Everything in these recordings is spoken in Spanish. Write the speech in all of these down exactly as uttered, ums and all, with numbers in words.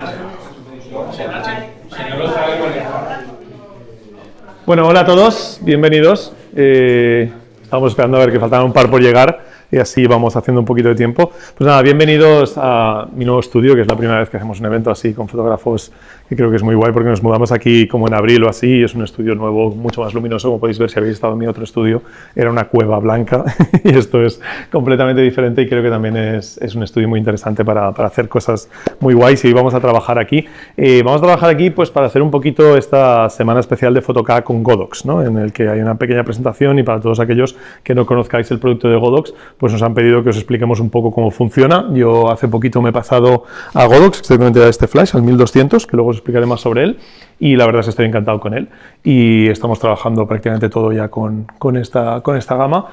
Bueno, hola a todos, bienvenidos. Eh, estamos esperando a ver que faltaban un par por llegar y así vamos haciendo un poquito de tiempo. Pues nada, bienvenidos a mi nuevo estudio, que es la primera vez que hacemos un evento así con fotógrafos, que creo que es muy guay porque nos mudamos aquí como en abril o así, y es un estudio nuevo, mucho más luminoso. Como podéis ver, si habéis estado en mi otro estudio, era una cueva blanca y esto es completamente diferente, y creo que también es, es un estudio muy interesante para, para hacer cosas muy guays, y vamos a trabajar aquí. Eh, vamos a trabajar aquí pues para hacer un poquito esta semana especial de Fotoca con Godox, ¿no? En el que hay una pequeña presentación, y para todos aquellos que no conozcáis el producto de Godox, pues nos han pedido que os expliquemos un poco cómo funciona. Yo hace poquito me he pasado a Godox, exactamente a este flash, al mil doscientos, que luego os explicaré más sobre él, y la verdad es que estoy encantado con él, y estamos trabajando prácticamente todo ya con, con, esta, con esta gama.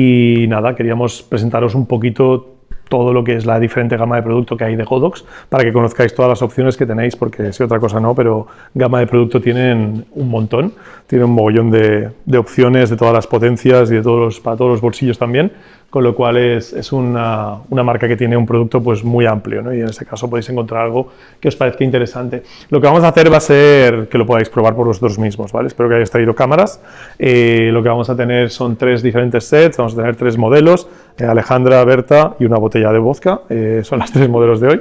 Y nada, queríamos presentaros un poquito todo lo que es la diferente gama de producto que hay de Godox, para que conozcáis todas las opciones que tenéis, porque si otra cosa no, pero gama de producto tienen un montón, tienen un mogollón de, de opciones de todas las potencias y de todos los, para todos los bolsillos también, con lo cual es, es una, una marca que tiene un producto pues muy amplio, ¿no? Y en este caso podéis encontrar algo que os parezca interesante. Lo que vamos a hacer va a ser que lo podáis probar por vosotros mismos, ¿vale? Espero que hayáis traído cámaras. Eh, lo que vamos a tener son tres diferentes sets, vamos a tener tres modelos, eh, Alejandra, Berta y una botella de vodka, eh, son los tres modelos de hoy,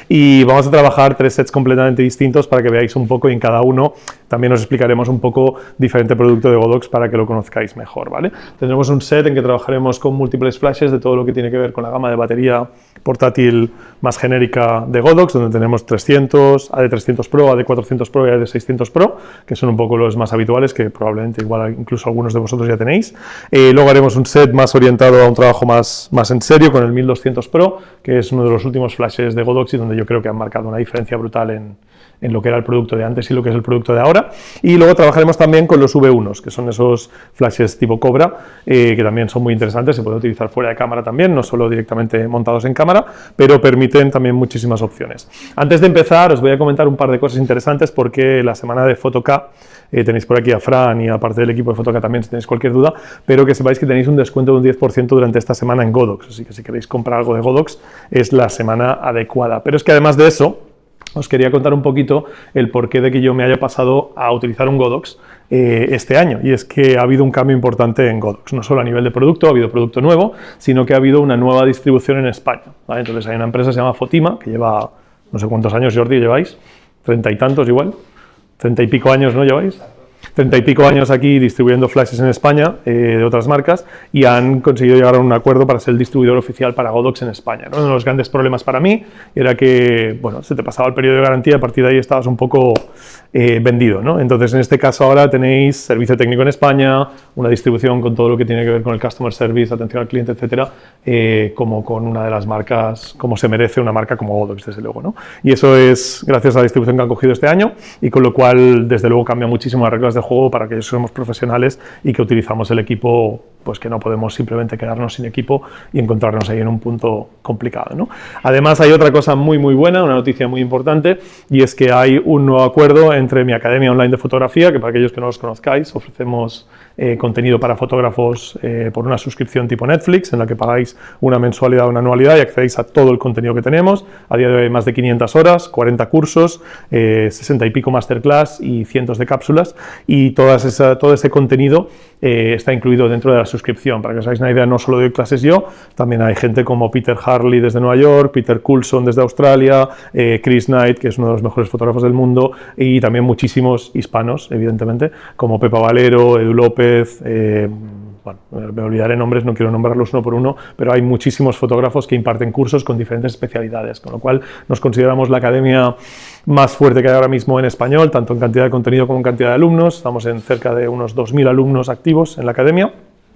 y vamos a trabajar tres sets completamente distintos para que veáis un poco, y en cada uno también os explicaremos un poco diferente producto de Godox para que lo conozcáis mejor, ¿vale? Tendremos un set en que trabajaremos con múltiples flashes de todo lo que tiene que ver con la gama de batería portátil más genérica de Godox, donde tenemos trescientos, A D trescientos Pro, A D cuatrocientos Pro y A D seiscientos Pro, que son un poco los más habituales, que probablemente igual incluso algunos de vosotros ya tenéis. Eh, luego haremos un set más orientado a un trabajo más, más en serio con el mil doscientos Pro, que es uno de los últimos flashes de Godox y donde yo creo que han marcado una diferencia brutal en, en lo que era el producto de antes y lo que es el producto de ahora. Y luego trabajaremos también con los V uno, que son esos flashes tipo Cobra, eh, que también son muy interesantes, se pueden utilizar fuera de cámara también, no solo directamente montados en cámara, pero permiten también muchísimas opciones. Antes de empezar, os voy a comentar un par de cosas interesantes, porque la semana de Fotoca, eh, tenéis por aquí a Fran y aparte del equipo de Fotoca también, si tenéis cualquier duda, pero que sepáis que tenéis un descuento de un diez por ciento durante esta semana en Godox, así que si queréis comprar algo de Godox, es la semana adecuada. Pero es que además de eso, os quería contar un poquito el porqué de que yo me haya pasado a utilizar un Godox eh, este año, y es que ha habido un cambio importante en Godox, no solo a nivel de producto, ha habido producto nuevo, sino que ha habido una nueva distribución en España, ¿vale? Entonces hay una empresa que se llama Fotima, que lleva, no sé cuántos años, Jordi, lleváis, treinta y tantos igual, treinta y pico años, ¿no lleváis? treinta y pico años aquí distribuyendo flashes en España, eh, de otras marcas, y han conseguido llegar a un acuerdo para ser el distribuidor oficial para Godox en España, ¿no? Uno de los grandes problemas para mí era que, bueno, se te pasaba el periodo de garantía y a partir de ahí estabas un poco eh, vendido, ¿no? Entonces, en este caso ahora tenéis servicio técnico en España, una distribución con todo lo que tiene que ver con el customer service, atención al cliente, etcétera, eh, como con una de las marcas, como se merece una marca como Godox, desde luego, ¿no? Y eso es gracias a la distribución que han cogido este año, y con lo cual, desde luego, cambia muchísimo las reglas del juego para aquellos que somos profesionales y que utilizamos el equipo, pues que no podemos simplemente quedarnos sin equipo y encontrarnos ahí en un punto complicado, ¿no? Además, hay otra cosa muy muy buena, una noticia muy importante, y es que hay un nuevo acuerdo entre mi Academia Online de Fotografía, que para aquellos que no los conozcáis, ofrecemos eh, contenido para fotógrafos eh, por una suscripción tipo Netflix, en la que pagáis una mensualidad o una anualidad y accedéis a todo el contenido que tenemos. A día de hoy hay más de quinientas horas, cuarenta cursos, eh, sesenta y pico masterclass y cientos de cápsulas, y todas esa, todo ese contenido eh, está incluido dentro de la suscripción. Para que os hagáis una idea, no solo doy clases yo, también hay gente como Peter Harley desde Nueva York, Peter Coulson desde Australia, eh, Chris Knight, que es uno de los mejores fotógrafos del mundo, y también muchísimos hispanos, evidentemente, como Pepa Valero, Edu López, eh, bueno, me olvidaré nombres, no quiero nombrarlos uno por uno, pero hay muchísimos fotógrafos que imparten cursos con diferentes especialidades, con lo cual nos consideramos la academia más fuerte que hay ahora mismo en español, tanto en cantidad de contenido como en cantidad de alumnos. Estamos en cerca de unos dos mil alumnos activos en la academia,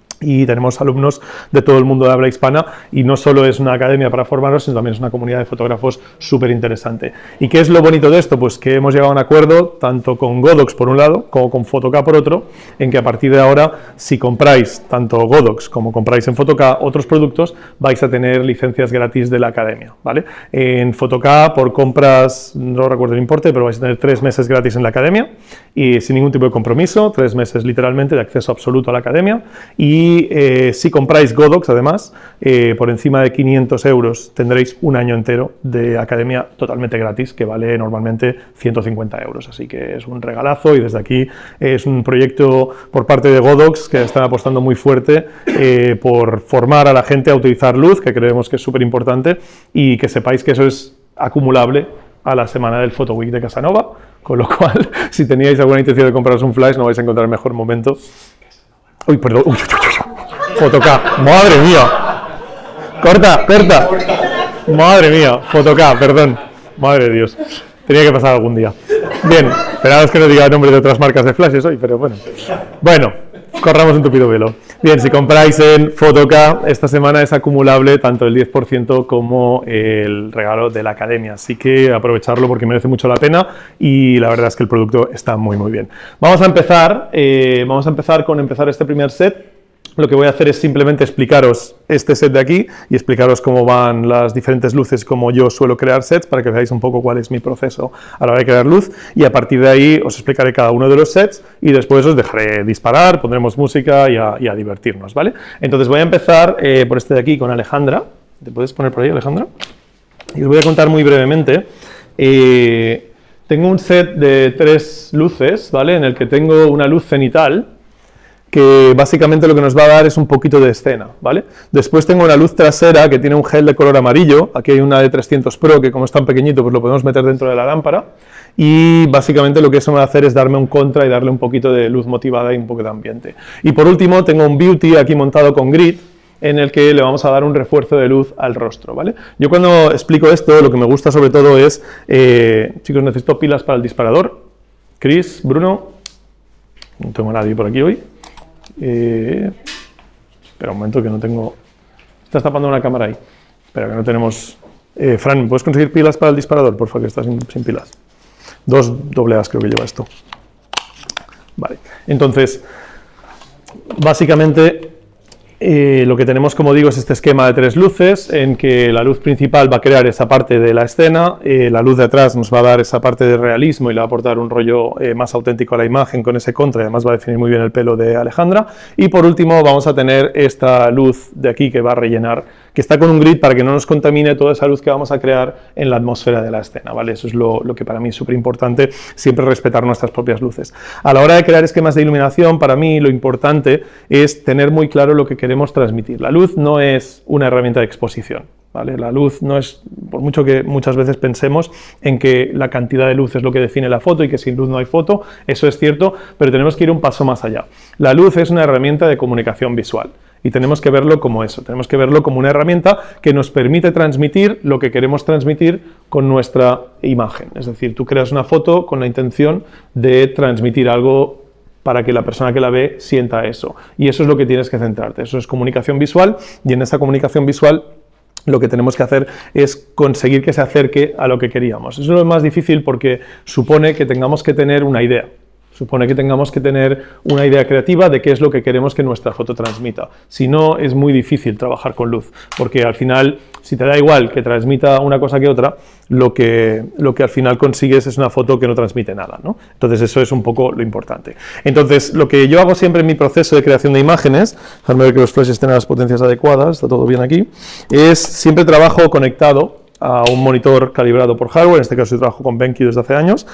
y tenemos alumnos de todo el mundo de habla hispana, y no solo es una academia para formarnos, sino también es una comunidad de fotógrafos súper interesante. ¿Y qué es lo bonito de esto? Pues que hemos llegado a un acuerdo tanto con Godox por un lado, como con Fotoca por otro, en que a partir de ahora, si compráis tanto Godox como compráis en Fotoca otros productos, vais a tener licencias gratis de la academia, ¿vale? En Fotoca, por compras, no recuerdo el importe, pero vais a tener tres meses gratis en la academia, y sin ningún tipo de compromiso, tres meses literalmente de acceso absoluto a la academia, y y eh, si compráis Godox, además, eh, por encima de quinientos euros tendréis un año entero de academia totalmente gratis, que vale normalmente ciento cincuenta euros. Así que es un regalazo y desde aquí es un proyecto por parte de Godox que están apostando muy fuerte eh, por formar a la gente a utilizar luz, que creemos que es súper importante, y que sepáis que eso es acumulable a la semana del Photo Week de Casanova, con lo cual, si teníais alguna intención de compraros un flash, no vais a encontrar el mejor momento. Uy, perdón. Uy, uy, uy, uy. Foto K. Madre mía. Corta, corta. Madre mía. Foto K, perdón. Madre de Dios. Tenía que pasar algún día. Bien, esperaos que no diga el nombre de otras marcas de flashes hoy, pero bueno. Bueno, corramos un tupido velo. Bien, si compráis en Foto K, esta semana es acumulable tanto el diez por ciento como el regalo de la academia. Así que aprovecharlo porque merece mucho la pena y la verdad es que el producto está muy, muy bien. Vamos a empezar, eh, vamos a empezar con empezar este primer set. Lo que voy a hacer es simplemente explicaros este set de aquí y explicaros cómo van las diferentes luces, cómo yo suelo crear sets, para que veáis un poco cuál es mi proceso a la hora de crear luz, y a partir de ahí os explicaré cada uno de los sets y después os dejaré disparar, pondremos música y a, y a divertirnos, ¿vale? Entonces voy a empezar eh, por este de aquí con Alejandra. ¿Te puedes poner por ahí, Alejandra? Y os voy a contar muy brevemente. Eh, tengo un set de tres luces, ¿vale? En el que tengo una luz cenital, que básicamente lo que nos va a dar es un poquito de escena, ¿vale? Después tengo una luz trasera que tiene un gel de color amarillo, aquí hay una de trescientos Pro que como es tan pequeñito pues lo podemos meter dentro de la lámpara, y básicamente lo que eso me va a hacer es darme un contra y darle un poquito de luz motivada y un poco de ambiente. Y por último tengo un Beauty aquí montado con grid, en el que le vamos a dar un refuerzo de luz al rostro, ¿vale? Yo cuando explico esto, lo que me gusta sobre todo es, eh, chicos, necesito pilas para el disparador. Chris, Bruno, no tengo a nadie por aquí hoy. Eh, espera un momento que no tengo... Estás tapando una cámara ahí. Espera que no tenemos... Eh, Fran, ¿puedes conseguir pilas para el disparador? Por favor, que estás sin, sin pilas. Dos doble A's creo que lleva esto. Vale, entonces, básicamente... Eh, lo que tenemos, como digo, es este esquema de tres luces, en que la luz principal va a crear esa parte de la escena, eh, la luz de atrás nos va a dar esa parte de realismo y le va a aportar un rollo eh, más auténtico a la imagen con ese contra, y además va a definir muy bien el pelo de Alejandra. Y por último vamos a tener esta luz de aquí que va a rellenar, que está con un grid para que no nos contamine toda esa luz que vamos a crear en la atmósfera de la escena, ¿vale? Eso es lo, lo que para mí es súper importante, siempre respetar nuestras propias luces. A la hora de crear esquemas de iluminación, para mí lo importante es tener muy claro lo que queremos transmitir. La luz no es una herramienta de exposición, ¿vale? La luz no es, por mucho que muchas veces pensemos en que la cantidad de luz es lo que define la foto y que sin luz no hay foto, eso es cierto, pero tenemos que ir un paso más allá. La luz es una herramienta de comunicación visual. Y tenemos que verlo como eso, tenemos que verlo como una herramienta que nos permite transmitir lo que queremos transmitir con nuestra imagen. Es decir, tú creas una foto con la intención de transmitir algo para que la persona que la ve sienta eso. Y eso es lo que tienes que centrarte, eso es comunicación visual, y en esa comunicación visual lo que tenemos que hacer es conseguir que se acerque a lo que queríamos. Eso es lo más difícil porque supone que tengamos que tener una idea. Supone que tengamos que tener una idea creativa de qué es lo que queremos que nuestra foto transmita. Si no, es muy difícil trabajar con luz, porque al final, si te da igual que transmita una cosa que otra, lo que, lo que al final consigues es una foto que no transmite nada, ¿no? Entonces eso es un poco lo importante. Entonces, lo que yo hago siempre en mi proceso de creación de imágenes, déjame ver que los flashes tengan las potencias adecuadas, está todo bien aquí, es siempre trabajo conectado a un monitor calibrado por hardware, en este caso yo trabajo con BenQ desde hace años,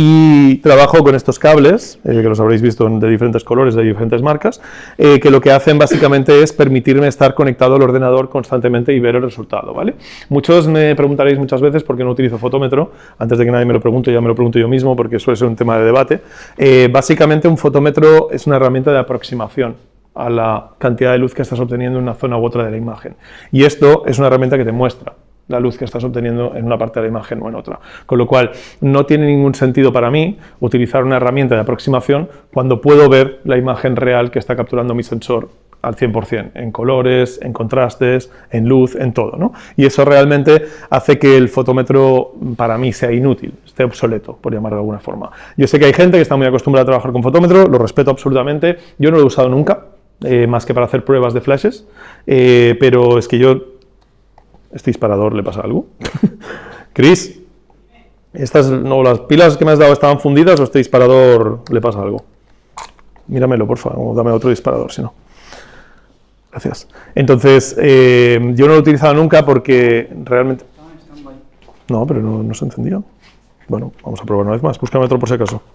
y trabajo con estos cables, eh, que los habréis visto de diferentes colores, de diferentes marcas, eh, que lo que hacen básicamente es permitirme estar conectado al ordenador constantemente y ver el resultado, ¿vale? Muchos me preguntaréis muchas veces por qué no utilizo fotómetro, antes de que nadie me lo pregunte, ya me lo pregunto yo mismo, porque suele ser un tema de debate. Eh, básicamente un fotómetro es una herramienta de aproximación a la cantidad de luz que estás obteniendo en una zona u otra de la imagen, y esto es una herramienta que te muestra la luz que estás obteniendo en una parte de la imagen o en otra. Con lo cual, no tiene ningún sentido para mí utilizar una herramienta de aproximación cuando puedo ver la imagen real que está capturando mi sensor al cien por cien, en colores, en contrastes, en luz, en todo, ¿no? Y eso realmente hace que el fotómetro para mí sea inútil, esté obsoleto, por llamarlo de alguna forma. Yo sé que hay gente que está muy acostumbrada a trabajar con fotómetro, lo respeto absolutamente, yo no lo he usado nunca, eh, más que para hacer pruebas de flashes, eh, pero es que yo... ¿Este disparador le pasa algo? Chris, estas, no, ¿las pilas que me has dado estaban fundidas o este disparador le pasa algo? Míramelo, por favor, o dame otro disparador, si no. Gracias. Entonces, eh, yo no lo he utilizado nunca porque realmente... No, pero no, no se encendía. Bueno, vamos a probar una vez más. Búscame otro por si acaso.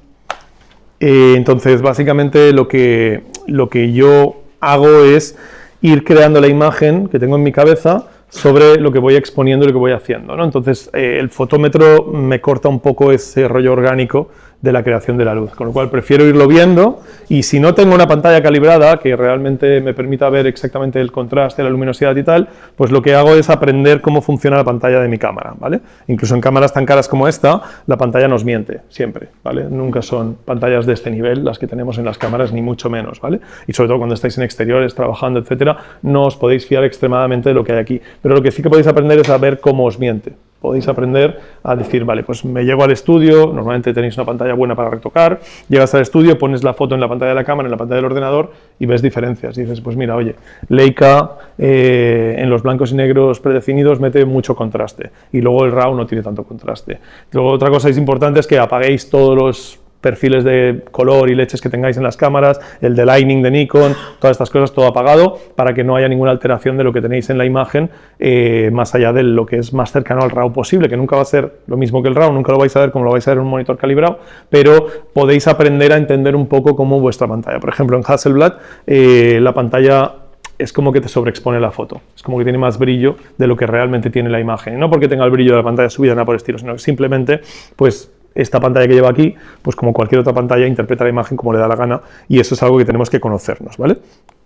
Eh, entonces, básicamente lo que, lo que yo hago es ir creando la imagen que tengo en mi cabeza sobre lo que voy exponiendo y lo que voy haciendo, ¿no? Entonces, eh, el fotómetro me corta un poco ese rollo orgánico de la creación de la luz, con lo cual prefiero irlo viendo, y si no tengo una pantalla calibrada que realmente me permita ver exactamente el contraste, la luminosidad y tal, pues lo que hago es aprender cómo funciona la pantalla de mi cámara, ¿vale? Incluso en cámaras tan caras como esta, la pantalla nos miente, siempre, ¿vale? Nunca son pantallas de este nivel las que tenemos en las cámaras, ni mucho menos, ¿vale? Y sobre todo cuando estáis en exteriores, trabajando, etcétera, no os podéis fiar extremadamente de lo que hay aquí, pero lo que sí que podéis aprender es a ver cómo os miente. Podéis aprender a decir, vale, pues me llego al estudio, normalmente tenéis una pantalla buena para retocar, llegas al estudio, pones la foto en la pantalla de la cámara, en la pantalla del ordenador y ves diferencias. Y dices, pues mira, oye, Leica eh, en los blancos y negros predefinidos mete mucho contraste y luego el RAW no tiene tanto contraste. Luego otra cosa es importante es que apaguéis todos los perfiles de color y leches que tengáis en las cámaras, el de Lightning de Nikon, todas estas cosas, todo apagado, para que no haya ninguna alteración de lo que tenéis en la imagen, eh, más allá de lo que es más cercano al RAW posible, que nunca va a ser lo mismo que el RAW, nunca lo vais a ver como lo vais a ver en un monitor calibrado, pero podéis aprender a entender un poco cómo vuestra pantalla. Por ejemplo, en Hasselblad, eh, la pantalla es como que te sobreexpone la foto, es como que tiene más brillo de lo que realmente tiene la imagen, y no porque tenga el brillo de la pantalla subida, nada por el estilo, sino que simplemente, pues, esta pantalla que lleva aquí, pues como cualquier otra pantalla, interpreta la imagen como le da la gana, y eso es algo que tenemos que conocernos, ¿vale?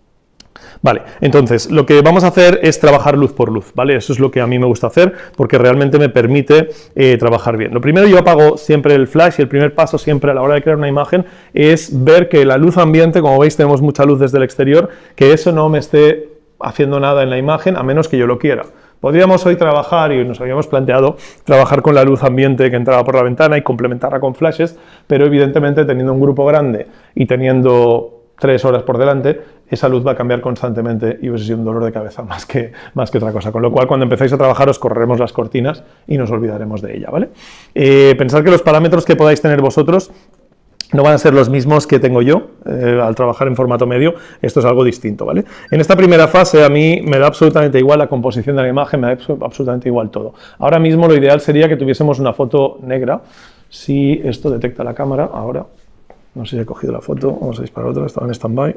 Vale, entonces, lo que vamos a hacer es trabajar luz por luz, ¿vale? Eso es lo que a mí me gusta hacer, porque realmente me permite eh, trabajar bien. Lo primero, yo apago siempre el flash, y el primer paso siempre a la hora de crear una imagen es ver que la luz ambiente, como veis tenemos mucha luz desde el exterior, que eso no me esté haciendo nada en la imagen, a menos que yo lo quiera. Podríamos hoy trabajar, y nos habíamos planteado, trabajar con la luz ambiente que entraba por la ventana y complementarla con flashes, pero evidentemente teniendo un grupo grande y teniendo tres horas por delante, esa luz va a cambiar constantemente y hubiese sido un dolor de cabeza más que, más que otra cosa. Con lo cual, cuando empecéis a trabajar, os correremos las cortinas y nos olvidaremos de ella, ¿vale? Eh, pensad que los parámetros que podáis tener vosotros no van a ser los mismos que tengo yo eh, al trabajar en formato medio, esto es algo distinto, ¿vale? En esta primera fase a mí me da absolutamente igual la composición de la imagen, me da absolutamente igual todo. Ahora mismo lo ideal sería que tuviésemos una foto negra, si esto detecta la cámara, ahora, no sé si he cogido la foto, vamos a disparar otra, estaba en stand-by.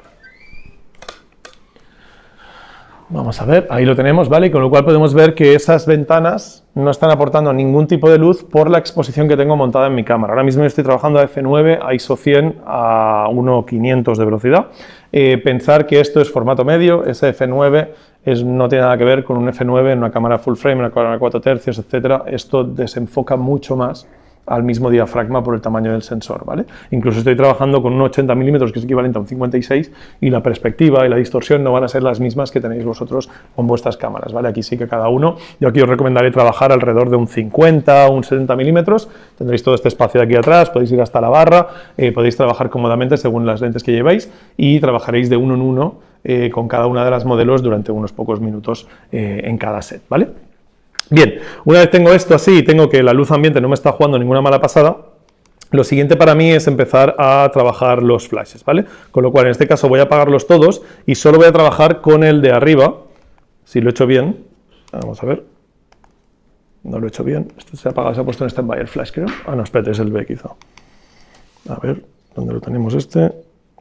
Vamos a ver, ahí lo tenemos, ¿vale? Y con lo cual podemos ver que esas ventanas no están aportando ningún tipo de luz por la exposición que tengo montada en mi cámara. Ahora mismo estoy trabajando a efe nueve, a ISO cien, a uno quinientos de velocidad. Eh, pensar que esto es formato medio, ese efe nueve es, no tiene nada que ver con un efe nueve en una cámara full frame, en una cámara cuatro tercios, etcétera. Esto desenfoca mucho más al mismo diafragma por el tamaño del sensor, ¿vale? Incluso estoy trabajando con un ochenta milímetros que es equivalente a un cincuenta y seis y la perspectiva y la distorsión no van a ser las mismas que tenéis vosotros con vuestras cámaras, ¿vale? Aquí sí que cada uno, yo aquí os recomendaré trabajar alrededor de un cincuenta o un setenta milímetros, tendréis todo este espacio de aquí atrás, podéis ir hasta la barra, eh, podéis trabajar cómodamente según las lentes que llevéis y trabajaréis de uno en uno eh, con cada una de las modelos durante unos pocos minutos eh, en cada set, ¿vale? Bien, una vez tengo esto así y tengo que la luz ambiente no me está jugando ninguna mala pasada, lo siguiente para mí es empezar a trabajar los flashes, ¿vale? Con lo cual en este caso voy a apagarlos todos y solo voy a trabajar con el de arriba, si lo he hecho bien, vamos a ver, no lo he hecho bien, este se ha apagado, se ha puesto en stand-by el flash creo, ah no, espérate, es el B quizá, a ver, ¿dónde lo tenemos este?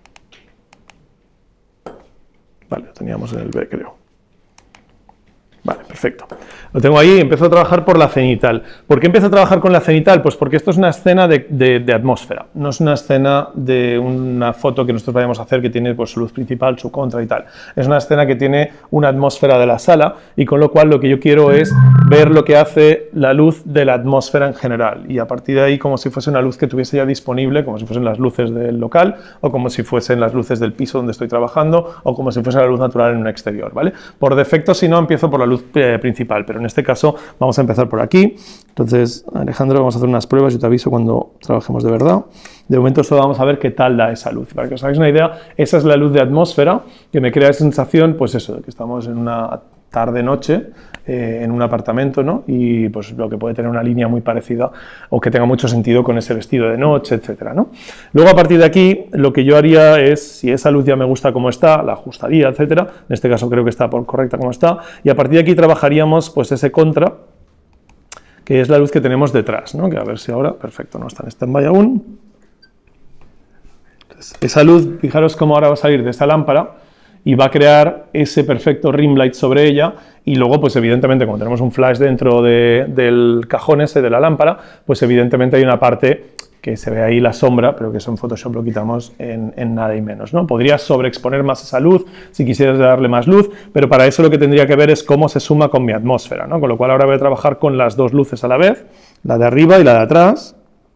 Vale, lo teníamos en el B creo. Vale, perfecto. Lo tengo ahí, empiezo a trabajar por la cenital. ¿Por qué empiezo a trabajar con la cenital? Pues porque esto es una escena de, de, de atmósfera, no es una escena de una foto que nosotros vayamos a hacer que tiene pues, su luz principal, su contra y tal. Es una escena que tiene una atmósfera de la sala y con lo cual lo que yo quiero es ver lo que hace la luz de la atmósfera en general y a partir de ahí como si fuese una luz que tuviese ya disponible, como si fuesen las luces del local o como si fuesen las luces del piso donde estoy trabajando o como si fuese la luz natural en un exterior, ¿vale? Por defecto, si no, empiezo por la luz eh, principal, pero en este caso vamos a empezar por aquí. Entonces, Alejandro, vamos a hacer unas pruebas, yo te aviso cuando trabajemos de verdad. De momento solo vamos a ver qué tal da esa luz. Para que os hagáis una idea, esa es la luz de atmósfera que me crea esa sensación, pues eso, de que estamos en una tarde-noche eh, en un apartamento, ¿no? Y pues lo que puede tener una línea muy parecida o que tenga mucho sentido con ese vestido de noche, etcétera, ¿no? Luego a partir de aquí lo que yo haría es, si esa luz ya me gusta como está, la ajustaría, etcétera. En este caso creo que está por correcta como está, y a partir de aquí trabajaríamos pues ese contra, que es la luz que tenemos detrás, ¿no? Que a ver si ahora, perfecto, no está en stand-by aún. Entonces, esa luz, fijaros cómo ahora va a salir de esta lámpara y va a crear ese perfecto rim light sobre ella, y luego, pues evidentemente, como tenemos un flash dentro de, del cajón ese de la lámpara, pues evidentemente hay una parte que se ve ahí la sombra, pero que eso en Photoshop lo quitamos en, en nada y menos, ¿no? Podrías sobreexponer más esa luz si quisieras darle más luz, pero para eso lo que tendría que ver es cómo se suma con mi atmósfera, ¿no? Con lo cual ahora voy a trabajar con las dos luces a la vez, la de arriba y la de atrás,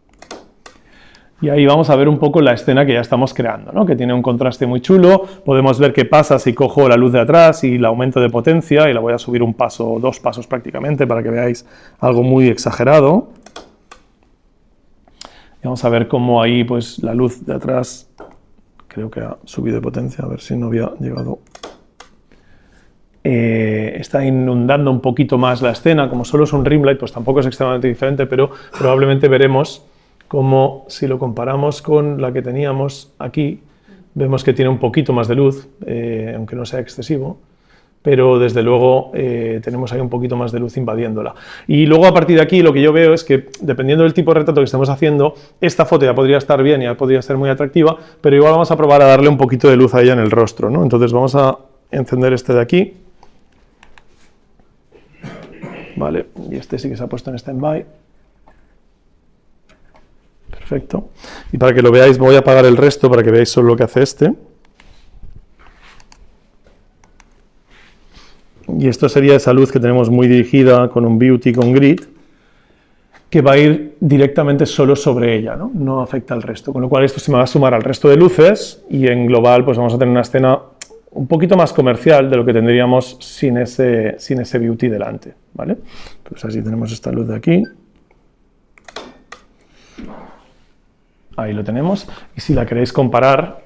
y ahí vamos a ver un poco la escena que ya estamos creando, ¿no? Que tiene un contraste muy chulo. Podemos ver qué pasa si cojo la luz de atrás y la aumento de potencia, y la voy a subir un paso, dos pasos prácticamente, para que veáis algo muy exagerado. Vamos a ver cómo ahí pues la luz de atrás creo que ha subido de potencia, a ver si no había llegado. Eh, está inundando un poquito más la escena, como solo es un rim light, pues tampoco es extremadamente diferente, pero probablemente veremos cómo, si lo comparamos con la que teníamos aquí, vemos que tiene un poquito más de luz, eh, aunque no sea excesivo, pero desde luego eh, tenemos ahí un poquito más de luz invadiéndola. Y luego a partir de aquí lo que yo veo es que, dependiendo del tipo de retrato que estemos haciendo, esta foto ya podría estar bien, ya podría ser muy atractiva, pero igual vamos a probar a darle un poquito de luz a ella en el rostro, ¿no? Entonces vamos a encender este de aquí. Vale, y este sí que se ha puesto en stand-by. Perfecto. Y para que lo veáis voy a apagar el resto para que veáis solo lo que hace este. Y esto sería esa luz que tenemos muy dirigida con un beauty, con grid, que va a ir directamente solo sobre ella, ¿no? No afecta al resto, con lo cual esto se me va a sumar al resto de luces y en global pues vamos a tener una escena un poquito más comercial de lo que tendríamos sin ese, sin ese beauty delante, ¿vale? Pues así tenemos esta luz de aquí. Ahí lo tenemos. Y si la queréis comparar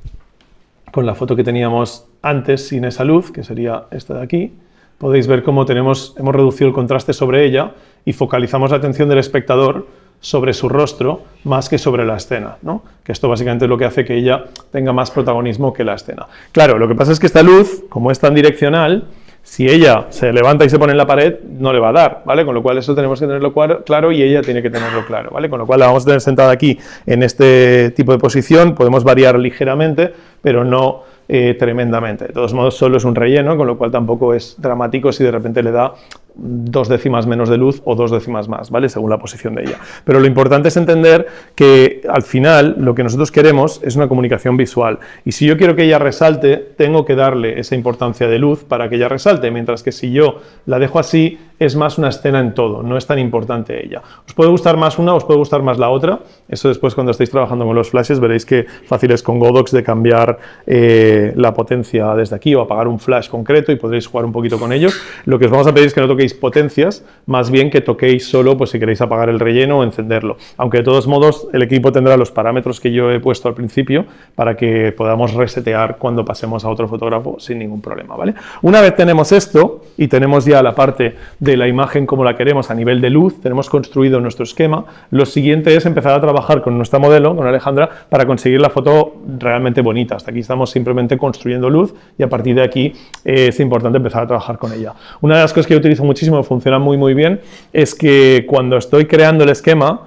con la foto que teníamos antes sin esa luz, que sería esta de aquí, podéis ver cómo tenemos, hemos reducido el contraste sobre ella y focalizamos la atención del espectador sobre su rostro más que sobre la escena, ¿no? Que esto básicamente es lo que hace que ella tenga más protagonismo que la escena. Claro, lo que pasa es que esta luz, como es tan direccional, si ella se levanta y se pone en la pared, no le va a dar, ¿vale? Con lo cual eso tenemos que tenerlo claro y ella tiene que tenerlo claro, ¿vale? Con lo cual la vamos a tener sentada aquí en este tipo de posición, podemos variar ligeramente, pero no eh, tremendamente. De todos modos, solo es un relleno, con lo cual tampoco es dramático si de repente le da dos décimas menos de luz o dos décimas más, ¿vale? Según la posición de ella. Pero lo importante es entender que al final lo que nosotros queremos es una comunicación visual. Y si yo quiero que ella resalte, tengo que darle esa importancia de luz para que ella resalte, mientras que si yo la dejo así, es más una escena en todo, no es tan importante ella. Os puede gustar más una, os puede gustar más la otra. Eso después cuando estéis trabajando con los flashes veréis que fácil es con Godox de cambiar eh, la potencia desde aquí o apagar un flash concreto y podréis jugar un poquito con ellos. Lo que os vamos a pedir es que no toquéis potencias, más bien que toquéis solo pues si queréis apagar el relleno o encenderlo. Aunque de todos modos el equipo tendrá los parámetros que yo he puesto al principio para que podamos resetear cuando pasemos a otro fotógrafo sin ningún problema, ¿vale? Una vez tenemos esto y tenemos ya la parte de la imagen como la queremos a nivel de luz, tenemos construido nuestro esquema, lo siguiente es empezar a trabajar con nuestra modelo, con Alejandra, para conseguir la foto realmente bonita. Hasta aquí estamos simplemente construyendo luz y a partir de aquí eh, es importante empezar a trabajar con ella. Una de las cosas que yo utilizo muchísimo, que funciona muy muy bien, es que cuando estoy creando el esquema,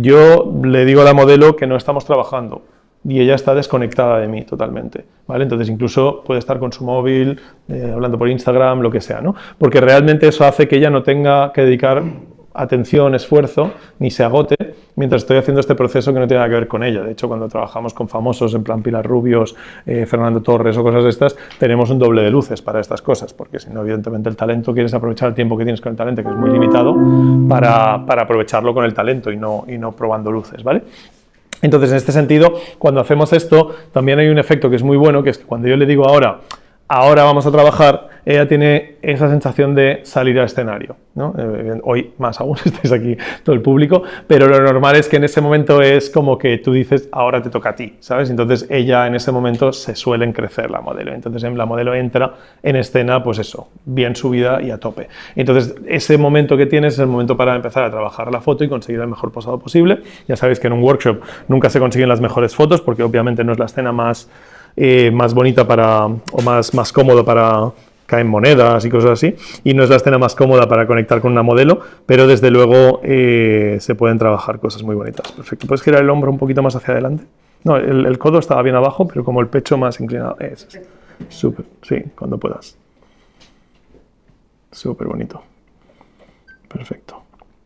yo le digo a la modelo que no estamos trabajando y ella está desconectada de mí totalmente, ¿vale? Entonces incluso puede estar con su móvil, eh, hablando por Instagram, lo que sea, ¿no? Porque realmente eso hace que ella no tenga que dedicar atención, esfuerzo, ni se agote mientras estoy haciendo este proceso que no tiene nada que ver con ella. De hecho, cuando trabajamos con famosos, en plan Pilar Rubios, eh, Fernando Torres o cosas de estas, tenemos un doble de luces para estas cosas, porque si no, evidentemente el talento, quieres aprovechar el tiempo que tienes con el talento, que es muy limitado, para, para aprovecharlo con el talento y no, y no probando luces, ¿vale? Entonces, en este sentido, cuando hacemos esto, también hay un efecto que es muy bueno, que es que cuando yo le digo ahora ahora vamos a trabajar, ella tiene esa sensación de salir al escenario, ¿no? Eh, hoy más aún, estáis aquí todo el público, pero lo normal es que en ese momento es como que tú dices, ahora te toca a ti, ¿sabes? Entonces ella en ese momento se suelen crecer la modelo, entonces la modelo entra en escena, pues eso, bien subida y a tope. Entonces ese momento que tienes es el momento para empezar a trabajar la foto y conseguir el mejor posado posible. Ya sabéis que en un workshop nunca se consiguen las mejores fotos porque obviamente no es la escena más... Eh, más bonita para, o más, más cómodo para caer monedas y cosas así, y no es la escena más cómoda para conectar con una modelo, pero desde luego eh, se pueden trabajar cosas muy bonitas. Perfecto, ¿puedes girar el hombro un poquito más hacia adelante? No, el, el codo estaba bien abajo, pero como el pecho más inclinado. Eso es. Súper, sí, cuando puedas. Súper bonito. Perfecto.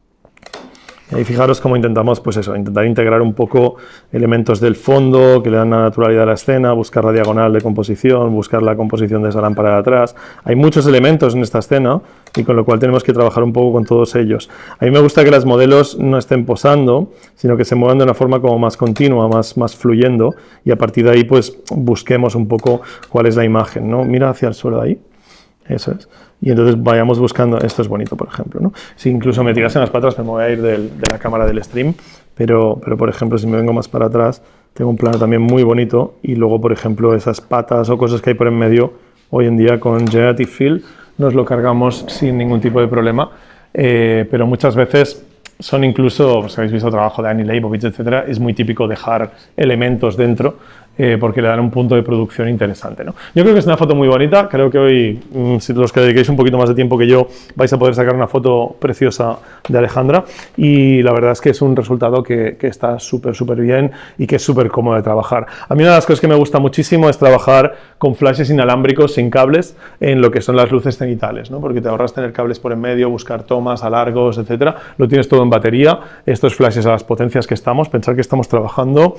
Y fijaros cómo intentamos, pues eso, intentar integrar un poco elementos del fondo que le dan la naturalidad a la escena, buscar la diagonal de composición, buscar la composición de esa lámpara de atrás. Hay muchos elementos en esta escena y con lo cual tenemos que trabajar un poco con todos ellos. A mí me gusta que las modelos no estén posando, sino que se muevan de una forma como más continua, más, más fluyendo, y a partir de ahí pues busquemos un poco cuál es la imagen, ¿no? Mira hacia el suelo de ahí. Eso es. Y entonces vayamos buscando, esto es bonito, por ejemplo, ¿no? Si incluso me tiras en las patas, me voy a ir del, de la cámara del stream, pero, pero por ejemplo, si me vengo más para atrás, tengo un plano también muy bonito, y luego, por ejemplo, esas patas o cosas que hay por en medio, hoy en día con Generative Fill nos lo cargamos sin ningún tipo de problema, eh, pero muchas veces son incluso, pues, si habéis visto el trabajo de Annie Leibovitz, etcétera, es muy típico dejar elementos dentro, Eh, porque le dan un punto de producción interesante, ¿no? Yo creo que es una foto muy bonita, creo que hoy, mmm, si los que dediquéis un poquito más de tiempo que yo, vais a poder sacar una foto preciosa de Alejandra, y la verdad es que es un resultado que, que está súper, súper bien y que es súper cómodo de trabajar. A mí una de las cosas que me gusta muchísimo es trabajar con flashes inalámbricos sin cables en lo que son las luces cenitales, ¿no? Porque te ahorras tener cables por en medio, buscar tomas, alargos, etcétera. Lo tienes todo en batería, estos flashes a las potencias que estamos, pensar que estamos trabajando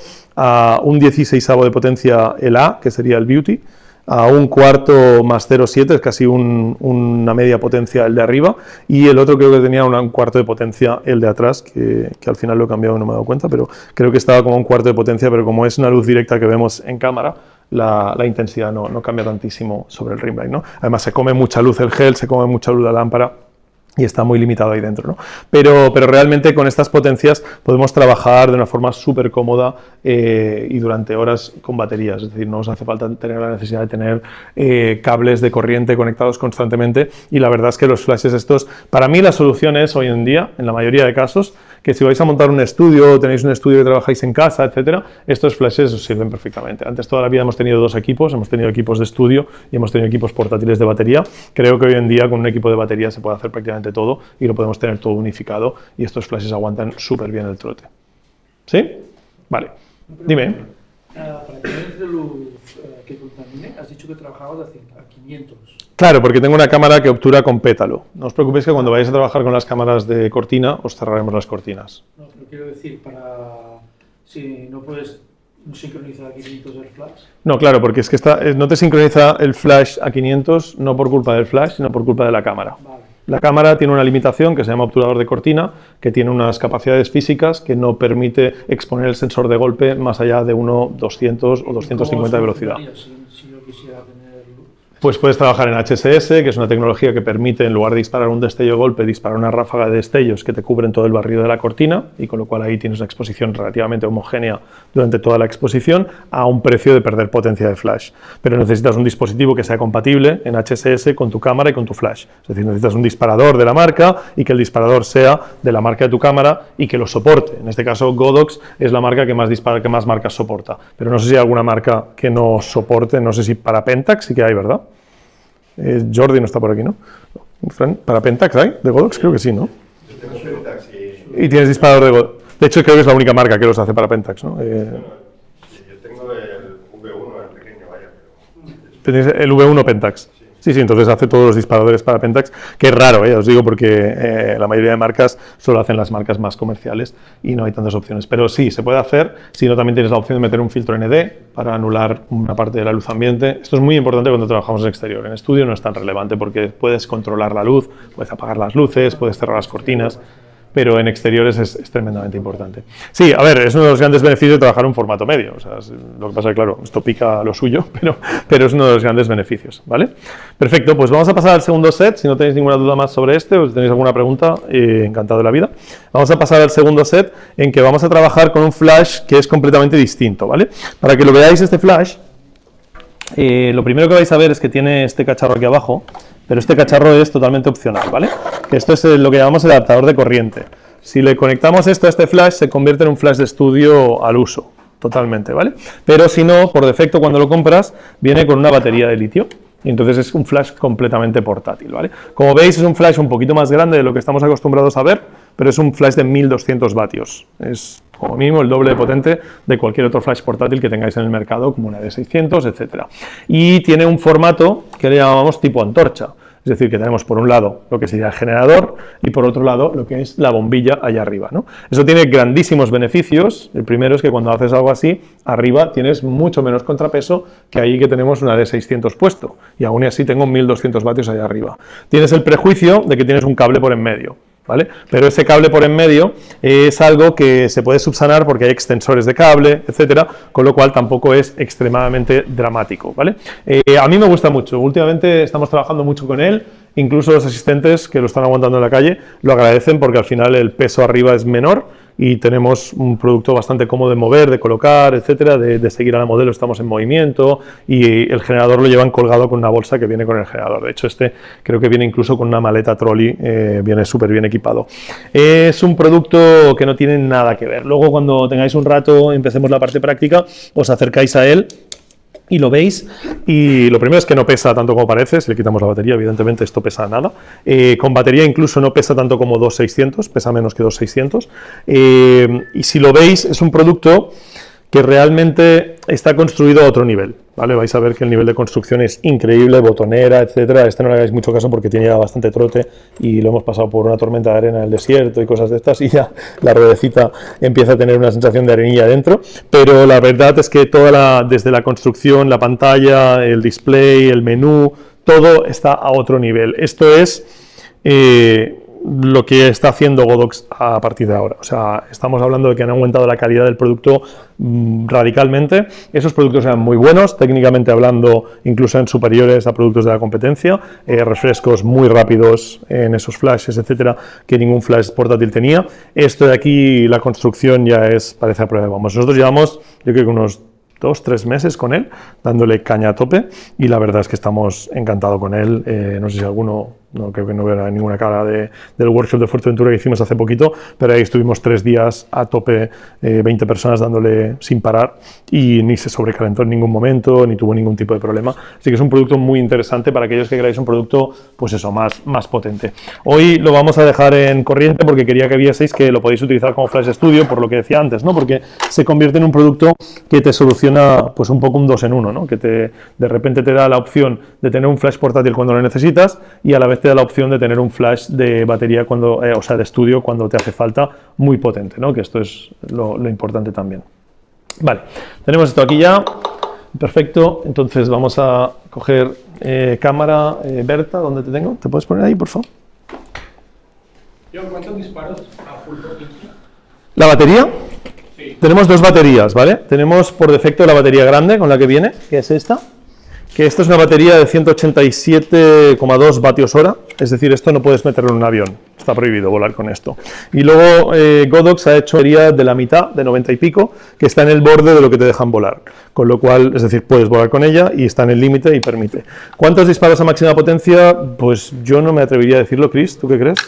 a un dieciseisavo de potencia el A, que sería el Beauty, a un cuarto más cero coma siete, es casi un, una media potencia el de arriba, y el otro creo que tenía una, un cuarto de potencia el de atrás, que, que al final lo he cambiado y no me he dado cuenta, pero creo que estaba como un cuarto de potencia, pero como es una luz directa que vemos en cámara, la, la intensidad no, no cambia tantísimo sobre el rim light, ¿no? Además se come mucha luz el gel, se come mucha luz la lámpara, y está muy limitado ahí dentro, ¿no? Pero, pero realmente con estas potencias podemos trabajar de una forma súper cómoda eh, y durante horas con baterías, es decir, no os hace falta tener la necesidad de tener eh, cables de corriente conectados constantemente, y la verdad es que los flashes estos, para mí la solución es hoy en día, en la mayoría de casos, que si vais a montar un estudio, tenéis un estudio que trabajáis en casa, etcétera, estos flashes os sirven perfectamente. Antes toda la vida hemos tenido dos equipos, hemos tenido equipos de estudio y hemos tenido equipos portátiles de batería. Creo que hoy en día con un equipo de batería se puede hacer prácticamente todo y lo podemos tener todo unificado, y estos flashes aguantan súper bien el trote. ¿Sí? Vale. Dime. Uh, para que no entre luz uh, que contamine, has dicho que trabajabas a quinientos. Claro, porque tengo una cámara que obtura con pétalo. No os preocupéis que cuando vayáis a trabajar con las cámaras de cortina, os cerraremos las cortinas. No, pero quiero decir, para si no puedes sincronizar a quinientos el flash. No, claro, porque es que está, no te sincroniza el flash a quinientos, no por culpa del flash, sino por culpa de la cámara. Vale. La cámara tiene una limitación que se llama obturador de cortina, que tiene unas capacidades físicas que no permite exponer el sensor de golpe más allá de uno doscientos o doscientos cincuenta de velocidad. Si, si yo quisiera tener luz. Pues puedes trabajar en H S S, que es una tecnología que permite, en lugar de disparar un destello de golpe, disparar una ráfaga de destellos que te cubren todo el barrido de la cortina, y con lo cual ahí tienes una exposición relativamente homogénea durante toda la exposición, a un precio de perder potencia de flash. Pero necesitas un dispositivo que sea compatible en H S S con tu cámara y con tu flash. Es decir, necesitas un disparador de la marca y que el disparador sea de la marca de tu cámara y que lo soporte. En este caso, Godox es la marca que más dispara, que más marcas soporta. Pero no sé si hay alguna marca que no soporte, no sé si para Pentax sí que hay, ¿verdad? Eh, Jordi no está por aquí, ¿no? Fran, ¿para Pentax hay? ¿De Godox? Creo que sí, ¿no? Yo tengo Pentax y... Y tienes disparador de Godox. De hecho, creo que es la única marca que los hace para Pentax, ¿no? Eh... Yo tengo el V uno, el pequeño, vaya. Tenéis el V uno Pentax. Sí, sí, entonces hace todos los disparadores para Pentax, que es raro, ¿eh? Os digo, porque eh, la mayoría de marcas solo hacen las marcas más comerciales y no hay tantas opciones. Pero sí, se puede hacer, si no también tienes la opción de meter un filtro N D para anular una parte de la luz ambiente. Esto es muy importante cuando trabajamos en exterior. En estudio no es tan relevante porque puedes controlar la luz, puedes apagar las luces, puedes cerrar las cortinas, pero en exteriores es, es tremendamente importante. Sí, a ver, es uno de los grandes beneficios de trabajar en un formato medio, o sea, es, lo que pasa es que, claro, esto pica lo suyo, pero, pero es uno de los grandes beneficios, ¿vale? Perfecto, pues vamos a pasar al segundo set, si no tenéis ninguna duda más sobre este, o si tenéis alguna pregunta, eh, encantado de la vida. Vamos a pasar al segundo set, en que vamos a trabajar con un flash que es completamente distinto, ¿vale? Para que lo veáis, este flash, eh, lo primero que vais a ver es que tiene este cacharro aquí abajo, pero este cacharro es totalmente opcional, ¿vale? Esto es lo que llamamos el adaptador de corriente. Si le conectamos esto a este flash, se convierte en un flash de estudio al uso, totalmente, ¿vale? Pero si no, por defecto, cuando lo compras, viene con una batería de litio. Y entonces es un flash completamente portátil, ¿vale? Como veis, es un flash un poquito más grande de lo que estamos acostumbrados a ver, pero es un flash de mil doscientos vatios. Es como mínimo el doble de potente de cualquier otro flash portátil que tengáis en el mercado, como una D seiscientos, etcétera. Y tiene un formato que le llamamos tipo antorcha. Es decir, que tenemos por un lado lo que sería el generador y por otro lado lo que es la bombilla allá arriba, ¿no? Eso tiene grandísimos beneficios. El primero es que cuando haces algo así, arriba tienes mucho menos contrapeso que ahí que tenemos una D seiscientos puesto. Y aún así tengo mil doscientos vatios allá arriba. Tienes el prejuicio de que tienes un cable por en medio, ¿vale? Pero ese cable por en medio es algo que se puede subsanar porque hay extensores de cable, etcétera, con lo cual tampoco es extremadamente dramático, ¿vale? Eh, a mí me gusta mucho, últimamente estamos trabajando mucho con él, incluso los asistentes que lo están aguantando en la calle lo agradecen porque al final el peso arriba es menor y tenemos un producto bastante cómodo de mover, de colocar, etcétera, de, de seguir a la modelo, estamos en movimiento y el generador lo llevan colgado con una bolsa que viene con el generador. De hecho, este creo que viene incluso con una maleta trolley, eh, viene súper bien equipado. Es un producto que no tiene nada que ver. Luego, cuando tengáis un rato, empecemos la parte práctica, os acercáis a él y lo veis, y lo primero es que no pesa tanto como parece, si le quitamos la batería, evidentemente esto pesa nada, eh, con batería incluso no pesa tanto como dos seiscientos, pesa menos que dos seiscientos, eh, y si lo veis es un producto que realmente está construido a otro nivel, ¿vale? Vais a ver que el nivel de construcción es increíble, botonera, etcétera. Este no le hagáis mucho caso porque tiene ya bastante trote y lo hemos pasado por una tormenta de arena en el desierto y cosas de estas y ya la ruedecita empieza a tener una sensación de arenilla dentro, pero la verdad es que toda la, desde la construcción, la pantalla, el display, el menú, todo está a otro nivel. Esto es Eh, lo que está haciendo Godox a partir de ahora. O sea, estamos hablando de que han aumentado la calidad del producto mmm, radicalmente. Esos productos eran muy buenos, técnicamente hablando, incluso en superiores a productos de la competencia, eh, refrescos muy rápidos en esos flashes, etcétera, que ningún flash portátil tenía. Esto de aquí, la construcción ya es, parece a prueba. Vamos, nosotros llevamos, yo creo que unos dos, tres meses con él, dándole caña a tope, y la verdad es que estamos encantados con él. Eh, no sé si alguno, no creo que no verá ninguna cara de, del workshop de Fuerteventura que hicimos hace poquito, pero ahí estuvimos tres días a tope, eh, veinte personas dándole sin parar, y ni se sobrecalentó en ningún momento, ni tuvo ningún tipo de problema. Así que es un producto muy interesante para aquellos que queráis un producto, pues eso, más, más potente. Hoy lo vamos a dejar en corriente porque quería que vieseis que lo podéis utilizar como Flash Studio, por lo que decía antes, ¿no? Porque se convierte en un producto que te soluciona pues un poco un dos en uno, ¿no? Que te, de repente te da la opción de tener un flash portátil cuando lo necesitas y a la vez te da la opción de tener un flash de batería, cuando, eh, o sea, de estudio cuando te hace falta, muy potente, ¿no? Que esto es lo, lo importante también. Vale, tenemos esto aquí ya, perfecto. Entonces vamos a coger eh, cámara, eh, Berta, ¿dónde te tengo? ¿Te puedes poner ahí, por favor? Yo, ¿cuántos disparos a full potencia? ¿La batería? Sí. Tenemos dos baterías, ¿vale? Tenemos por defecto la batería grande con la que viene, que es esta, que esta es una batería de ciento ochenta y siete coma dos vatios hora, es decir, esto no puedes meterlo en un avión, está prohibido volar con esto. Y luego eh, Godox ha hecho batería de la mitad, de noventa y pico, que está en el borde de lo que te dejan volar, con lo cual, es decir, puedes volar con ella y está en el límite y permite. ¿Cuántos disparos a máxima potencia? Pues yo no me atrevería a decirlo, Chris, ¿tú qué crees?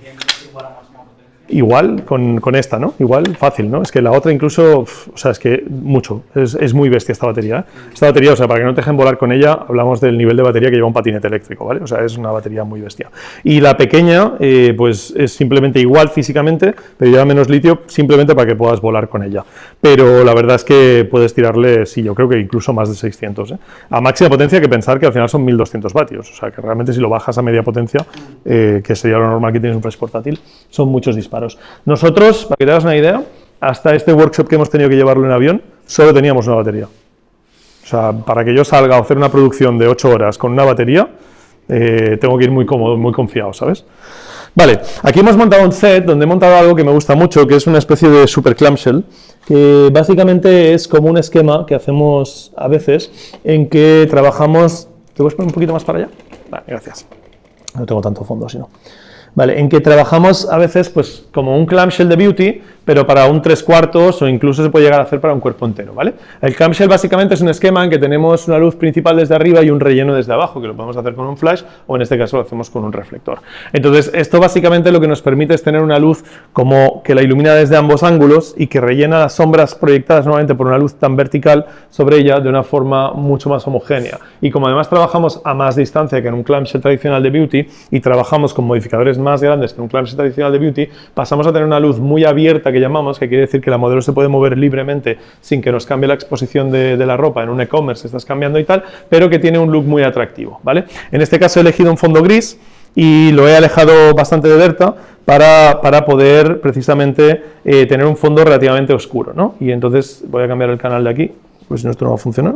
Igual con, con esta, ¿no? Igual fácil, ¿no? Es que la otra incluso, uf, o sea, es que mucho, es, es muy bestia esta batería, ¿eh? Esta batería, o sea, para que no te dejen volar con ella, hablamos del nivel de batería que lleva un patinete eléctrico, ¿vale? O sea, es una batería muy bestia. Y la pequeña, eh, pues es simplemente igual físicamente, pero lleva menos litio simplemente para que puedas volar con ella. Pero la verdad es que puedes tirarle, sí, yo creo que incluso más de seiscientos, ¿eh? A máxima potencia hay que pensar que al final son mil doscientos vatios, o sea, que realmente si lo bajas a media potencia, eh, que sería lo normal que tienes un flash portátil, son muchos disparos. Nosotros, para que te hagas una idea, hasta este workshop que hemos tenido que llevarlo en avión, solo teníamos una batería. O sea, para que yo salga a hacer una producción de ocho horas con una batería, eh, tengo que ir muy cómodo, muy confiado, ¿sabes? Vale, aquí hemos montado un set donde he montado algo que me gusta mucho, que es una especie de super clamshell, que básicamente es como un esquema que hacemos a veces en que trabajamos... ¿Te puedes poner un poquito más para allá? Vale, gracias. No tengo tanto fondo, si no. Vale, en que trabajamos a veces pues como un clamshell de beauty, pero para un tres cuartos o incluso se puede llegar a hacer para un cuerpo entero, ¿vale? El clamshell básicamente es un esquema en que tenemos una luz principal desde arriba y un relleno desde abajo, que lo podemos hacer con un flash o en este caso lo hacemos con un reflector. Entonces, esto básicamente lo que nos permite es tener una luz como que la ilumina desde ambos ángulos y que rellena las sombras proyectadas nuevamente por una luz tan vertical sobre ella de una forma mucho más homogénea. Y como además trabajamos a más distancia que en un clamshell tradicional de beauty y trabajamos con modificadores más grandes que en un clamshell tradicional de beauty, pasamos a tener una luz muy abierta que llamamos, que quiere decir que la modelo se puede mover libremente sin que nos cambie la exposición de, de la ropa. En un e-commerce estás cambiando y tal, pero que tiene un look muy atractivo, ¿vale? En este caso he elegido un fondo gris y lo he alejado bastante de Berta para, para poder precisamente eh, tener un fondo relativamente oscuro, ¿no? Y entonces voy a cambiar el canal de aquí, pues si no esto no va a funcionar.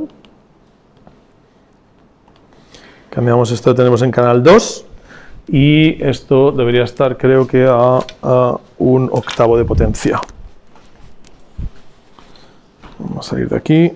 Cambiamos esto, lo tenemos en canal dos. Y esto debería estar, creo que, a, a un octavo de potencia. Vamos a salir de aquí.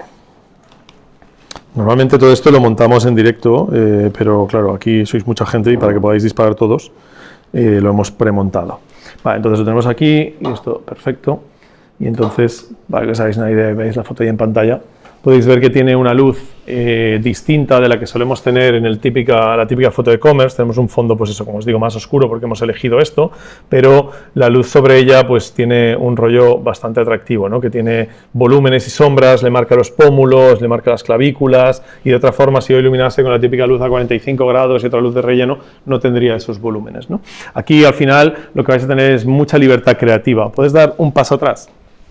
Normalmente todo esto lo montamos en directo, eh, pero claro, aquí sois mucha gente y para que podáis disparar todos, eh, lo hemos premontado. Vale, entonces lo tenemos aquí y esto, perfecto. Y entonces, para que os hagáis una idea, veis la foto ahí en pantalla, podéis ver que tiene una luz eh, distinta de la que solemos tener en el típica, la típica foto de e-commerce. Tenemos un fondo, pues eso, como os digo, más oscuro porque hemos elegido esto, pero la luz sobre ella pues tiene un rollo bastante atractivo, ¿no? Que tiene volúmenes y sombras, le marca los pómulos, le marca las clavículas, y de otra forma, si yo iluminase con la típica luz a cuarenta y cinco grados y otra luz de relleno, no tendría esos volúmenes, ¿no? Aquí al final lo que vais a tener es mucha libertad creativa. Puedes dar un paso atrás.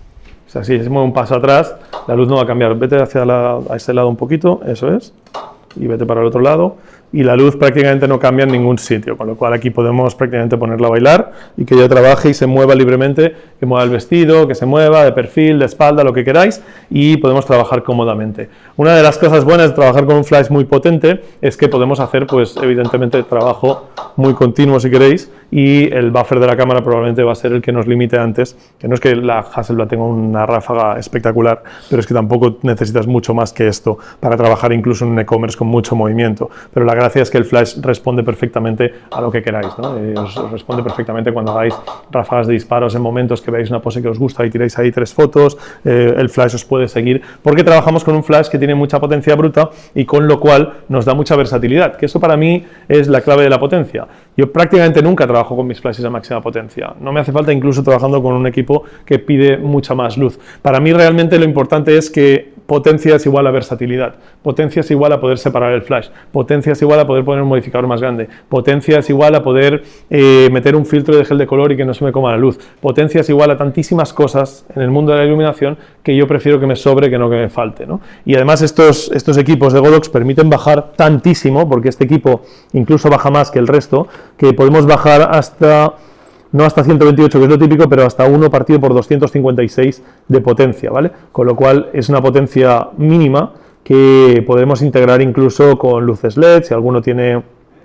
O sea, si se mueve un paso atrás, la luz no va a cambiar. Vete hacia la, a este lado un poquito, eso es, y vete para el otro lado, y la luz prácticamente no cambia en ningún sitio, con lo cual aquí podemos prácticamente ponerla a bailar y que ella trabaje y se mueva libremente, que mueva el vestido, que se mueva de perfil, de espalda, lo que queráis, y podemos trabajar cómodamente. Una de las cosas buenas de trabajar con un flash muy potente es que podemos hacer, pues evidentemente, trabajo muy continuo si queréis, y el buffer de la cámara probablemente va a ser el que nos limite antes, que no es que la Hasselblad tenga una ráfaga espectacular, pero es que tampoco necesitas mucho más que esto para trabajar incluso en un e-commerce con mucho movimiento, pero la gracia es que el flash responde perfectamente a lo que queráis, ¿no? Eh, os, os responde perfectamente cuando hagáis ráfagas de disparos en momentos que veáis una pose que os gusta y tiráis ahí tres fotos, eh, el flash os puede seguir, porque trabajamos con un flash que tiene mucha potencia bruta y con lo cual nos da mucha versatilidad, que eso para mí es la clave de la potencia. Yo prácticamente nunca trabajo con mis flashes a máxima potencia, no me hace falta incluso trabajando con un equipo que pide mucha más luz. Para mí realmente lo importante es que potencia es igual a versatilidad, potencia es igual a poder separar el flash, potencia es igual a poder poner un modificador más grande, potencia es igual a poder eh, meter un filtro de gel de color y que no se me coma la luz, potencia es igual a tantísimas cosas en el mundo de la iluminación que yo prefiero que me sobre que no que me falte, ¿no? Y además estos, estos equipos de Godox permiten bajar tantísimo, porque este equipo incluso baja más que el resto, que podemos bajar hasta... no hasta ciento veintiocho, que es lo típico, pero hasta uno partido por doscientos cincuenta y seis de potencia, ¿vale? Con lo cual es una potencia mínima que podemos integrar incluso con luces L E D, si alguno tiene...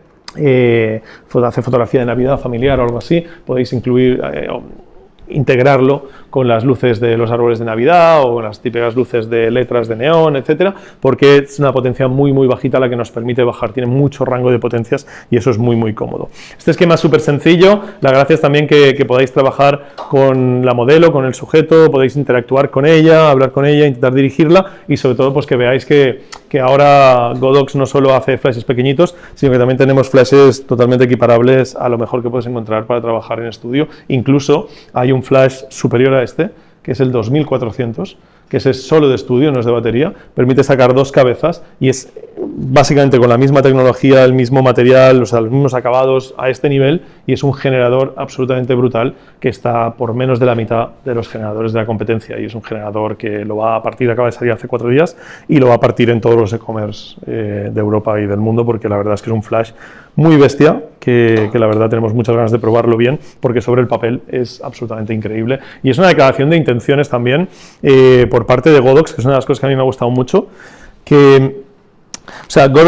Eh, hace fotografía de Navidad familiar o algo así, podéis incluir... Eh, integrarlo con las luces de los árboles de Navidad o las típicas luces de letras de neón, etcétera, porque es una potencia muy muy bajita la que nos permite bajar, tiene mucho rango de potencias y eso es muy muy cómodo. Este esquema es súper sencillo, la gracia es también que, que podáis trabajar con la modelo, con el sujeto, podéis interactuar con ella, hablar con ella, intentar dirigirla y sobre todo pues que veáis que, que ahora Godox no solo hace flashes pequeñitos, sino que también tenemos flashes totalmente equiparables a lo mejor que puedes encontrar para trabajar en estudio, incluso hay un flash superior a este, que es el dos mil cuatrocientos, que ese es solo de estudio, no es de batería, permite sacar dos cabezas y es básicamente con la misma tecnología, el mismo material, o sea, los mismos acabados a este nivel y es un generador absolutamente brutal que está por menos de la mitad de los generadores de la competencia y es un generador que lo va a partir, acaba de salir hace cuatro días y lo va a partir en todos los e-commerce eh, de Europa y del mundo porque la verdad es que es un flash muy bestia, que, que la verdad tenemos muchas ganas de probarlo bien, porque sobre el papel es absolutamente increíble. Y es una declaración de intenciones también eh, por parte de Godox, que es una de las cosas que a mí me ha gustado mucho, que, o sea, Godox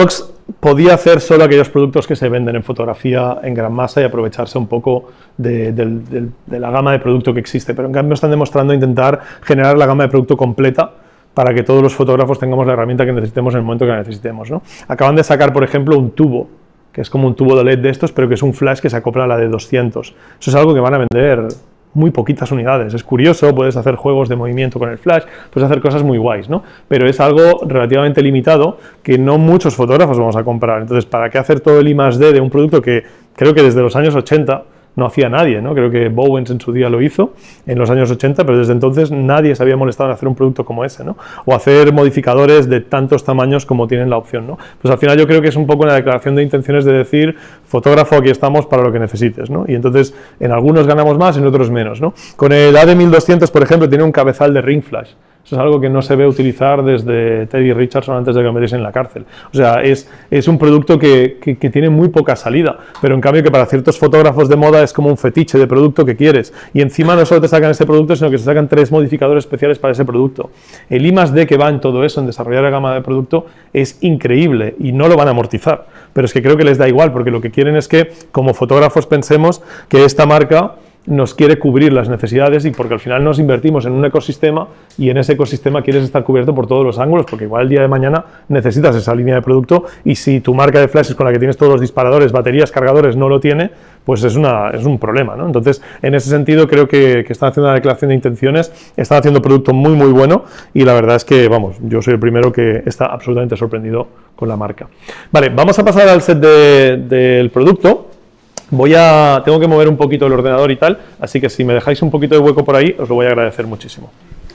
podía hacer solo aquellos productos que se venden en fotografía en gran masa y aprovecharse un poco de, de, de, de la gama de producto que existe, pero en cambio están demostrando intentar generar la gama de producto completa para que todos los fotógrafos tengamos la herramienta que necesitemos en el momento que la necesitemos, ¿no? Acaban de sacar, por ejemplo, un tubo, que es como un tubo de L E D de estos, pero que es un flash que se acopla a la de doscientos. Eso es algo que van a vender muy poquitas unidades. Es curioso, puedes hacer juegos de movimiento con el flash, puedes hacer cosas muy guays, ¿no? Pero es algo relativamente limitado que no muchos fotógrafos vamos a comprar. Entonces, ¿para qué hacer todo el I más D de un producto que creo que desde los años ochenta no hacía nadie, ¿no? Creo que Bowens en su día lo hizo, en los años ochenta, pero desde entonces nadie se había molestado en hacer un producto como ese, ¿no? O hacer modificadores de tantos tamaños como tienen la opción, ¿no? Pues al final yo creo que es un poco una declaración de intenciones de decir, fotógrafo, aquí estamos para lo que necesites, ¿no? Y entonces en algunos ganamos más, en otros menos, ¿no? Con el A D mil doscientos, por ejemplo, tiene un cabezal de ring flash. Eso es algo que no se ve utilizar desde Teddy Richardson antes de que lo metiesen en la cárcel. O sea, es, es un producto que, que, que tiene muy poca salida, pero en cambio que para ciertos fotógrafos de moda es como un fetiche de producto que quieres. Y encima no solo te sacan ese producto, sino que se sacan tres modificadores especiales para ese producto. El I más D que va en todo eso, en desarrollar la gama de producto, es increíble y no lo van a amortizar. Pero es que creo que les da igual, porque lo que quieren es que, como fotógrafos, pensemos que esta marca nos quiere cubrir las necesidades y porque al final nos invertimos en un ecosistema y en ese ecosistema quieres estar cubierto por todos los ángulos, porque igual el día de mañana necesitas esa línea de producto y si tu marca de flashes con la que tienes todos los disparadores, baterías, cargadores no lo tiene, pues es, una, es un problema, ¿no? Entonces, en ese sentido creo que, que están haciendo una declaración de intenciones, están haciendo producto muy muy bueno y la verdad es que, vamos, yo soy el primero que está absolutamente sorprendido con la marca. Vale, vamos a pasar al set de, del producto. Voy a, tengo que mover un poquito el ordenador y tal, así que si me dejáis un poquito de hueco por ahí, os lo voy a agradecer muchísimo.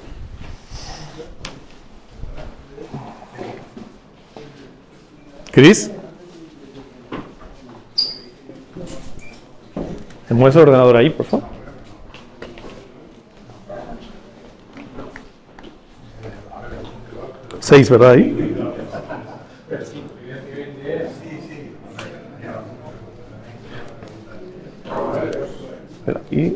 ¿Chris? ¿Me mueves el ordenador ahí, por favor? Seis, ¿verdad? Ahí. Espera, y...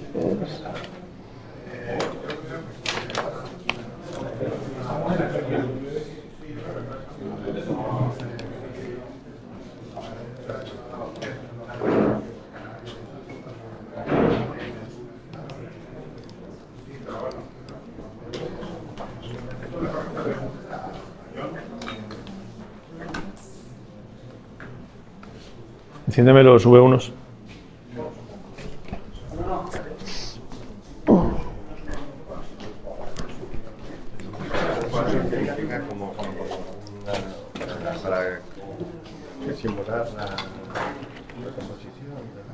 Enciéndeme los V unos. Simular la, la composición.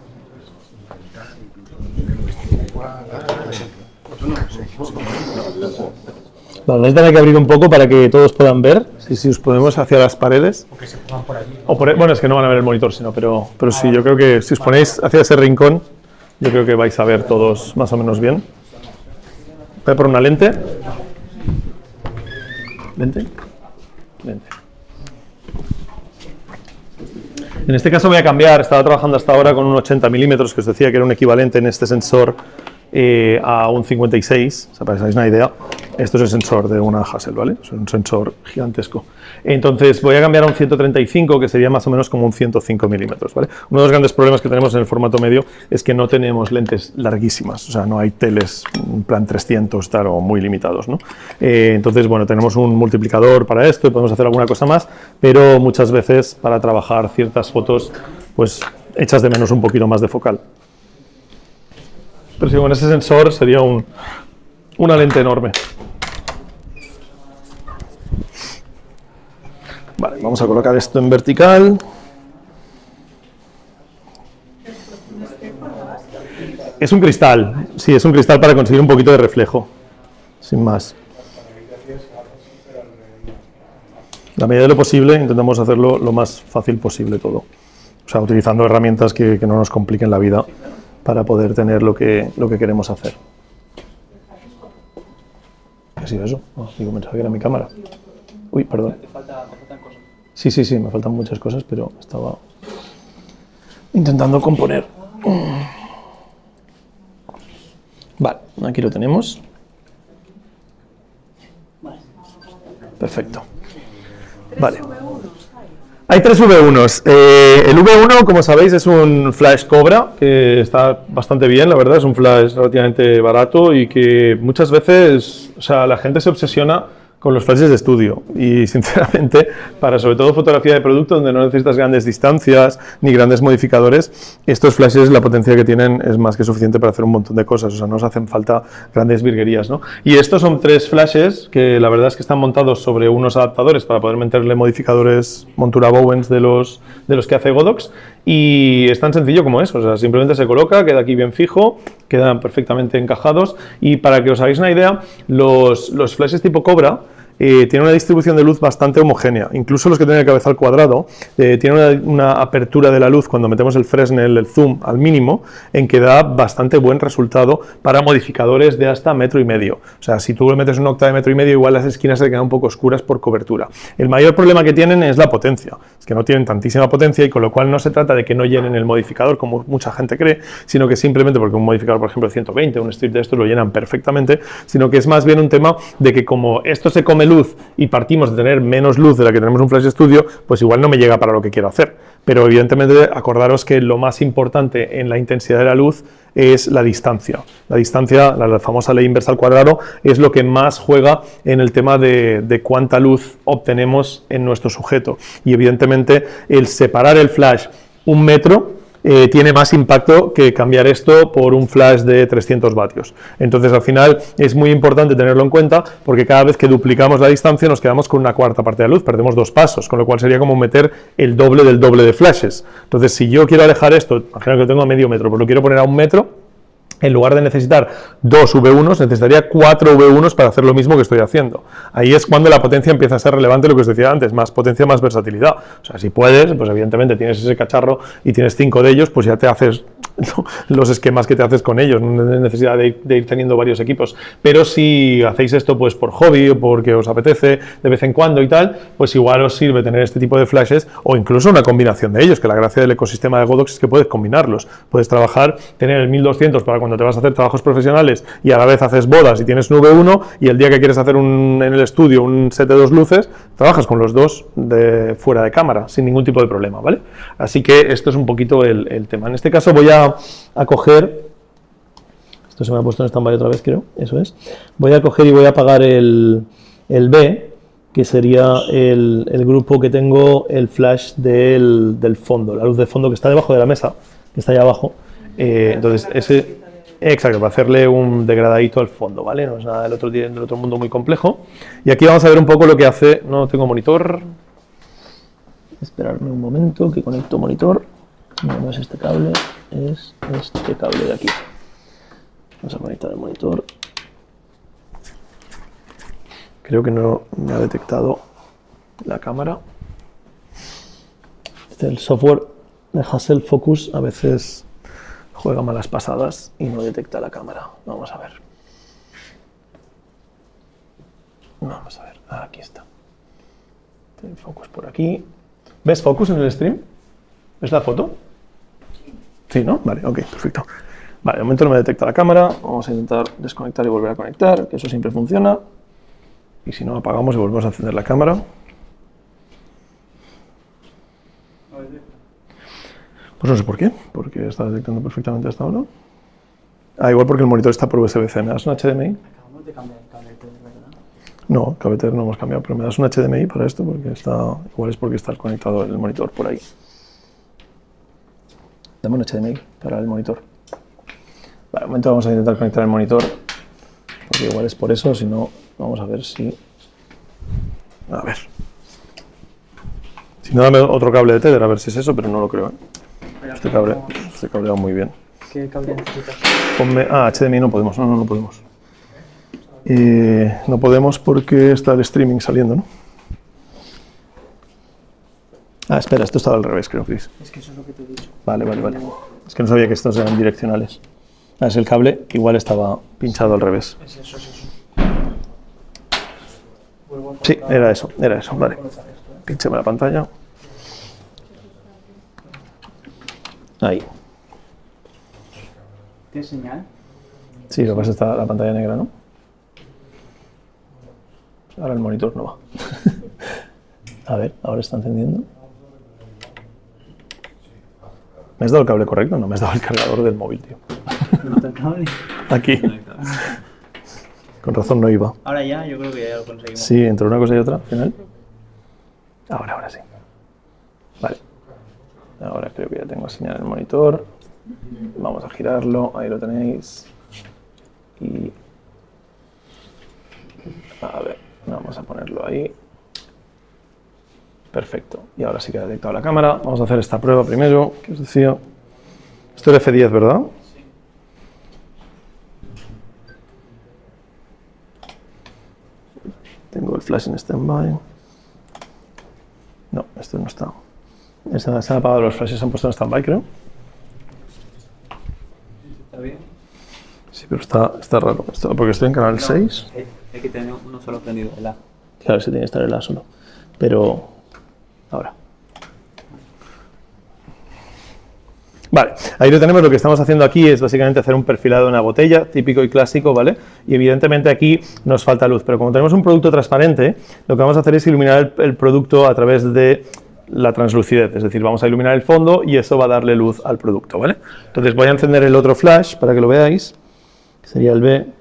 Vale, vais a tener que abrir un poco para que todos puedan ver, si, si os ponemos hacia las paredes. O que se pongan por allí. O por, bueno, es que no van a ver el monitor, sino, pero, pero sí, yo creo que si os ponéis hacia ese rincón, yo creo que vais a ver todos más o menos bien. Voy a por una lente. Lente. Lente. En este caso voy a cambiar, estaba trabajando hasta ahora con un ochenta milímetros, que os decía que era un equivalente en este sensor eh, a un cincuenta y seis, o sea, para que os hagáis una idea. Esto es el sensor de una Hasselblad, ¿vale? Es un sensor gigantesco. Entonces voy a cambiar a un ciento treinta y cinco, que sería más o menos como un ciento cinco milímetros, ¿vale? Uno de los grandes problemas que tenemos en el formato medio es que no tenemos lentes larguísimas, o sea, no hay teles en plan trescientos, tal, o muy limitados, ¿no? Eh, entonces, bueno, tenemos un multiplicador para esto y podemos hacer alguna cosa más, pero muchas veces para trabajar ciertas fotos, pues echas de menos un poquito más de focal. Pero sí, con ese sensor sería un, una lente enorme. Vale, vamos a colocar esto en vertical. Es un cristal, sí, es un cristal para conseguir un poquito de reflejo, sin más. A medida de lo posible, intentamos hacerlo lo más fácil posible todo. O sea, utilizando herramientas que, que no nos compliquen la vida para poder tener lo que, lo que queremos hacer. ¿Qué ha sido eso? Oh, digo, pensaba que era mi cámara. Uy, perdón. ¿Te falta, te faltan cosas? Sí, sí, sí, me faltan muchas cosas, pero estaba intentando componer. Vale, aquí lo tenemos. Perfecto. Vale. Hay tres V unos. Eh, el V uno, como sabéis, es un flash Cobra, que está bastante bien, la verdad, es un flash relativamente barato y que muchas veces, o sea, la gente se obsesiona con los flashes de estudio y sinceramente para sobre todo fotografía de producto donde no necesitas grandes distancias ni grandes modificadores, estos flashes la potencia que tienen es más que suficiente para hacer un montón de cosas, o sea, no os hacen falta grandes virguerías, ¿no? Y estos son tres flashes que la verdad es que están montados sobre unos adaptadores para poder meterle modificadores montura Bowens de los, de los que hace Godox y es tan sencillo como eso, o sea, simplemente se coloca, queda aquí bien fijo, quedan perfectamente encajados y para que os hagáis una idea, los, los flashes tipo Cobra Eh, tiene una distribución de luz bastante homogénea, incluso los que tienen el cabezal cuadrado eh, tienen una, una apertura de la luz cuando metemos el Fresnel, el zoom al mínimo, en que da bastante buen resultado para modificadores de hasta metro y medio. O sea, si tú le metes un octa de metro y medio, igual las esquinas se quedan un poco oscuras por cobertura. El mayor problema que tienen es la potencia, es que no tienen tantísima potencia y con lo cual no se trata de que no llenen el modificador como mucha gente cree, sino que simplemente porque un modificador, por ejemplo, de ciento veinte, un strip de estos lo llenan perfectamente, sino que es más bien un tema de que como esto se come luz y partimos de tener menos luz de la que tenemos un flash estudio, pues igual no me llega para lo que quiero hacer. Pero evidentemente acordaros que lo más importante en la intensidad de la luz es la distancia. La distancia, la famosa ley inversa al cuadrado, es lo que más juega en el tema de, de cuánta luz obtenemos en nuestro sujeto. Y evidentemente el separar el flash un metro Eh, tiene más impacto que cambiar esto por un flash de trescientos vatios. Entonces al final es muy importante tenerlo en cuenta porque cada vez que duplicamos la distancia nos quedamos con una cuarta parte de la luz, perdemos dos pasos, con lo cual sería como meter el doble del doble de flashes. Entonces si yo quiero alejar esto, imagino que lo tengo a medio metro, pues lo quiero poner a un metro, en lugar de necesitar dos V unos, necesitaría cuatro V unos para hacer lo mismo que estoy haciendo. Ahí es cuando la potencia empieza a ser relevante, lo que os decía antes, más potencia, más versatilidad. O sea, si puedes, pues evidentemente tienes ese cacharro y tienes cinco de ellos, pues ya te haces los esquemas que te haces con ellos, no hay necesidad de ir, de ir teniendo varios equipos. Pero si hacéis esto pues por hobby o porque os apetece de vez en cuando y tal, pues igual os sirve tener este tipo de flashes o incluso una combinación de ellos, que la gracia del ecosistema de Godox es que puedes combinarlos. Puedes trabajar, tener el mil doscientos para cuando te vas a hacer trabajos profesionales y a la vez haces bodas y tienes un V uno y el día que quieres hacer un, en el estudio un set de dos luces, trabajas con los dos de fuera de cámara, sin ningún tipo de problema, ¿vale? Así que esto es un poquito el, el tema. En este caso voy a, a coger, esto se me ha puesto en stand-by otra vez creo, eso es, voy a coger y voy a apagar el, el B, que sería el, el grupo que tengo, el flash del, del fondo, la luz de fondo que está debajo de la mesa, que está ahí abajo. Eh, entonces, ese, exacto, para hacerle un degradadito al fondo, ¿vale? No es nada del otro, del otro mundo muy complejo. Y aquí vamos a ver un poco lo que hace, no tengo monitor, esperarme un momento que conecto monitor, no, no es este cable, es este cable de aquí. Vamos a conectar el monitor. Creo que no me ha detectado la cámara. Este, el software de Hassel Focus a veces juega malas pasadas y no detecta la cámara. Vamos a ver. Vamos a ver. Aquí está. El focus por aquí. ¿Ves focus en el stream? ¿Ves la foto? Sí, ¿no? Vale, ok, perfecto. Vale, de momento no me detecta la cámara. Vamos a intentar desconectar y volver a conectar, que eso siempre funciona. Y si no, apagamos y volvemos a encender la cámara. Pues no sé por qué, porque está detectando perfectamente hasta ahora. Ah, igual porque el monitor está por U S B C. ¿Me das un H D M I? Acabamos de cambiar el cable, ¿verdad? No, cable Ethernet no hemos cambiado, pero me das un H D M I para esto, porque está, igual es porque está conectado el monitor por ahí. Dame un H D M I para el monitor. Vale, de momento vamos a intentar conectar el monitor, porque igual es por eso, si no, vamos a ver si... A ver. Si no, dame otro cable de Tether, a ver si es eso, pero no lo creo, ¿eh? Este cable, este cable va muy bien. ¿Qué cable necesitas? Ponme, ah, H D M I no podemos, no, no, no podemos. Eh, no podemos porque está el streaming saliendo, ¿no? Ah, espera, esto estaba al revés, creo, Chris. Es que eso es lo que te he dicho. Vale, vale, vale. Es que no sabía que estos eran direccionales. Ah, es el cable, igual estaba pinchado al revés. Es eso, es eso. Sí, era eso, era eso, vale. Pincheme la pantalla. Ahí. ¿Tienes señal? Sí, lo que pasa es que está la pantalla negra, ¿no? Ahora el monitor no va. A ver, ahora está encendiendo. ¿Me has dado el cable correcto? No, me has dado el cargador del móvil, tío. ¿No está el cable? Aquí. No está. Con razón no iba. Ahora ya, yo creo que ya lo conseguimos. Sí, entre una cosa y otra, al final. Ahora, ahora sí. Vale. Ahora creo que ya tengo señal en el monitor. Vamos a girarlo, ahí lo tenéis. Y... a ver, vamos a ponerlo ahí. Perfecto. Y ahora sí que ha detectado la cámara. Vamos a hacer esta prueba primero, que os decía. Esto es F diez, ¿verdad? Sí. Tengo el flash en standby. No, esto no está. Se, se han apagado los flashes, se han puesto en standby, creo. ¿Está bien? Sí, pero está, está raro. Esto, porque estoy en canal seis. Hay, hay que tener uno solo prendido, ¿verdad? Claro, sí tiene que estar el A solo. Pero... ahora. Vale, ahí lo tenemos. Lo que estamos haciendo aquí es básicamente hacer un perfilado de una botella, típico y clásico, ¿vale? Y evidentemente aquí nos falta luz, pero como tenemos un producto transparente, lo que vamos a hacer es iluminar el, el producto a través de la translucidez, es decir, vamos a iluminar el fondo y eso va a darle luz al producto, ¿vale? Entonces voy a encender el otro flash para que lo veáis, que sería el B,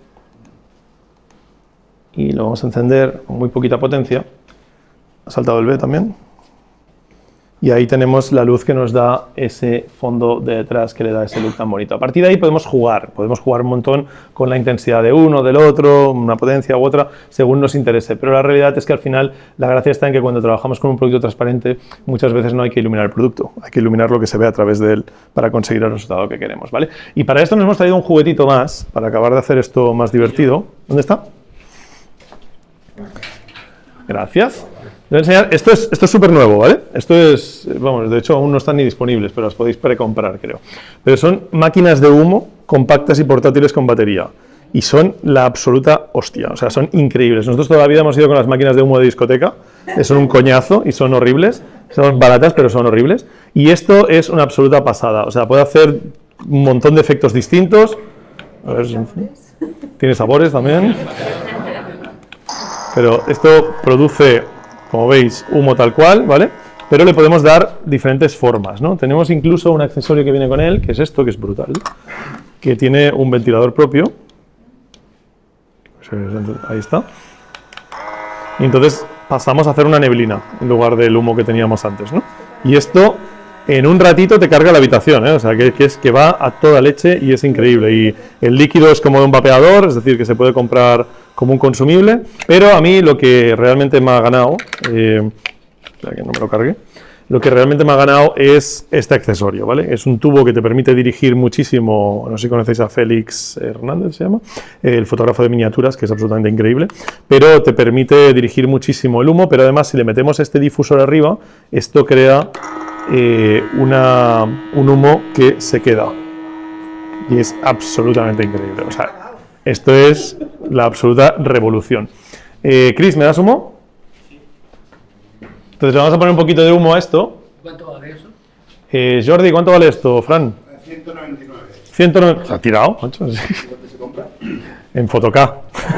y lo vamos a encender con muy poquita potencia. Ha saltado el B también. Y ahí tenemos la luz que nos da ese fondo de detrás que le da ese look tan bonito. A partir de ahí podemos jugar, podemos jugar un montón con la intensidad de uno, del otro, una potencia u otra, según nos interese. Pero la realidad es que al final la gracia está en que cuando trabajamos con un producto transparente, muchas veces no hay que iluminar el producto, hay que iluminar lo que se ve a través de él para conseguir el resultado que queremos, ¿vale? Y para esto nos hemos traído un juguetito más, para acabar de hacer esto más divertido. ¿Dónde está? Gracias. Voy a enseñar, esto es esto es súper nuevo, ¿vale? Esto es, vamos, de hecho aún no están ni disponibles, pero las podéis precomprar, creo. Pero son máquinas de humo compactas y portátiles con batería. Y son la absoluta hostia, o sea, son increíbles. Nosotros toda la vida hemos ido con las máquinas de humo de discoteca, que son un coñazo y son horribles. Son baratas, pero son horribles. Y esto es una absoluta pasada, o sea, puede hacer un montón de efectos distintos. A ver, tiene sabores también. Pero esto produce, como veis, humo tal cual, ¿vale? Pero le podemos dar diferentes formas, ¿no? Tenemos incluso un accesorio que viene con él, que es esto, que es brutal, que tiene un ventilador propio. Ahí está. Y entonces pasamos a hacer una neblina en lugar del humo que teníamos antes, ¿no? Y esto en un ratito te carga la habitación, ¿eh? O sea, que, que es que va a toda leche y es increíble. Y el líquido es como de un vapeador, es decir, que se puede comprar como un consumible, pero a mí lo que realmente me ha ganado, eh, espera que no me lo cargue, lo que realmente me ha ganado es este accesorio, ¿vale? Es un tubo que te permite dirigir muchísimo, no sé si conocéis a Félix Hernández, se llama, el fotógrafo de miniaturas, que es absolutamente increíble, pero te permite dirigir muchísimo el humo, pero además si le metemos este difusor arriba, esto crea eh, una, un humo que se queda, y es absolutamente increíble, o sea, esto es la absoluta revolución. Eh, Chris, ¿me das humo? Entonces le vamos a poner un poquito de humo a esto. ¿Cuánto vale eso? Eh, Jordi, ¿cuánto vale esto, Fran? ciento noventa y nueve. ciento noventa. ¿Se ha tirado, macho? ¿Dónde se compra? En Fotocá.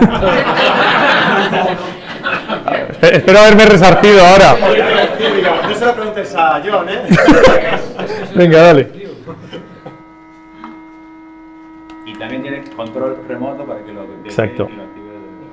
Espe- Espero haberme resarcido ahora. No se lo preguntes a John, ¿eh? Venga, dale. Y también tiene control remoto para que lo detecte Exacto. y lo active.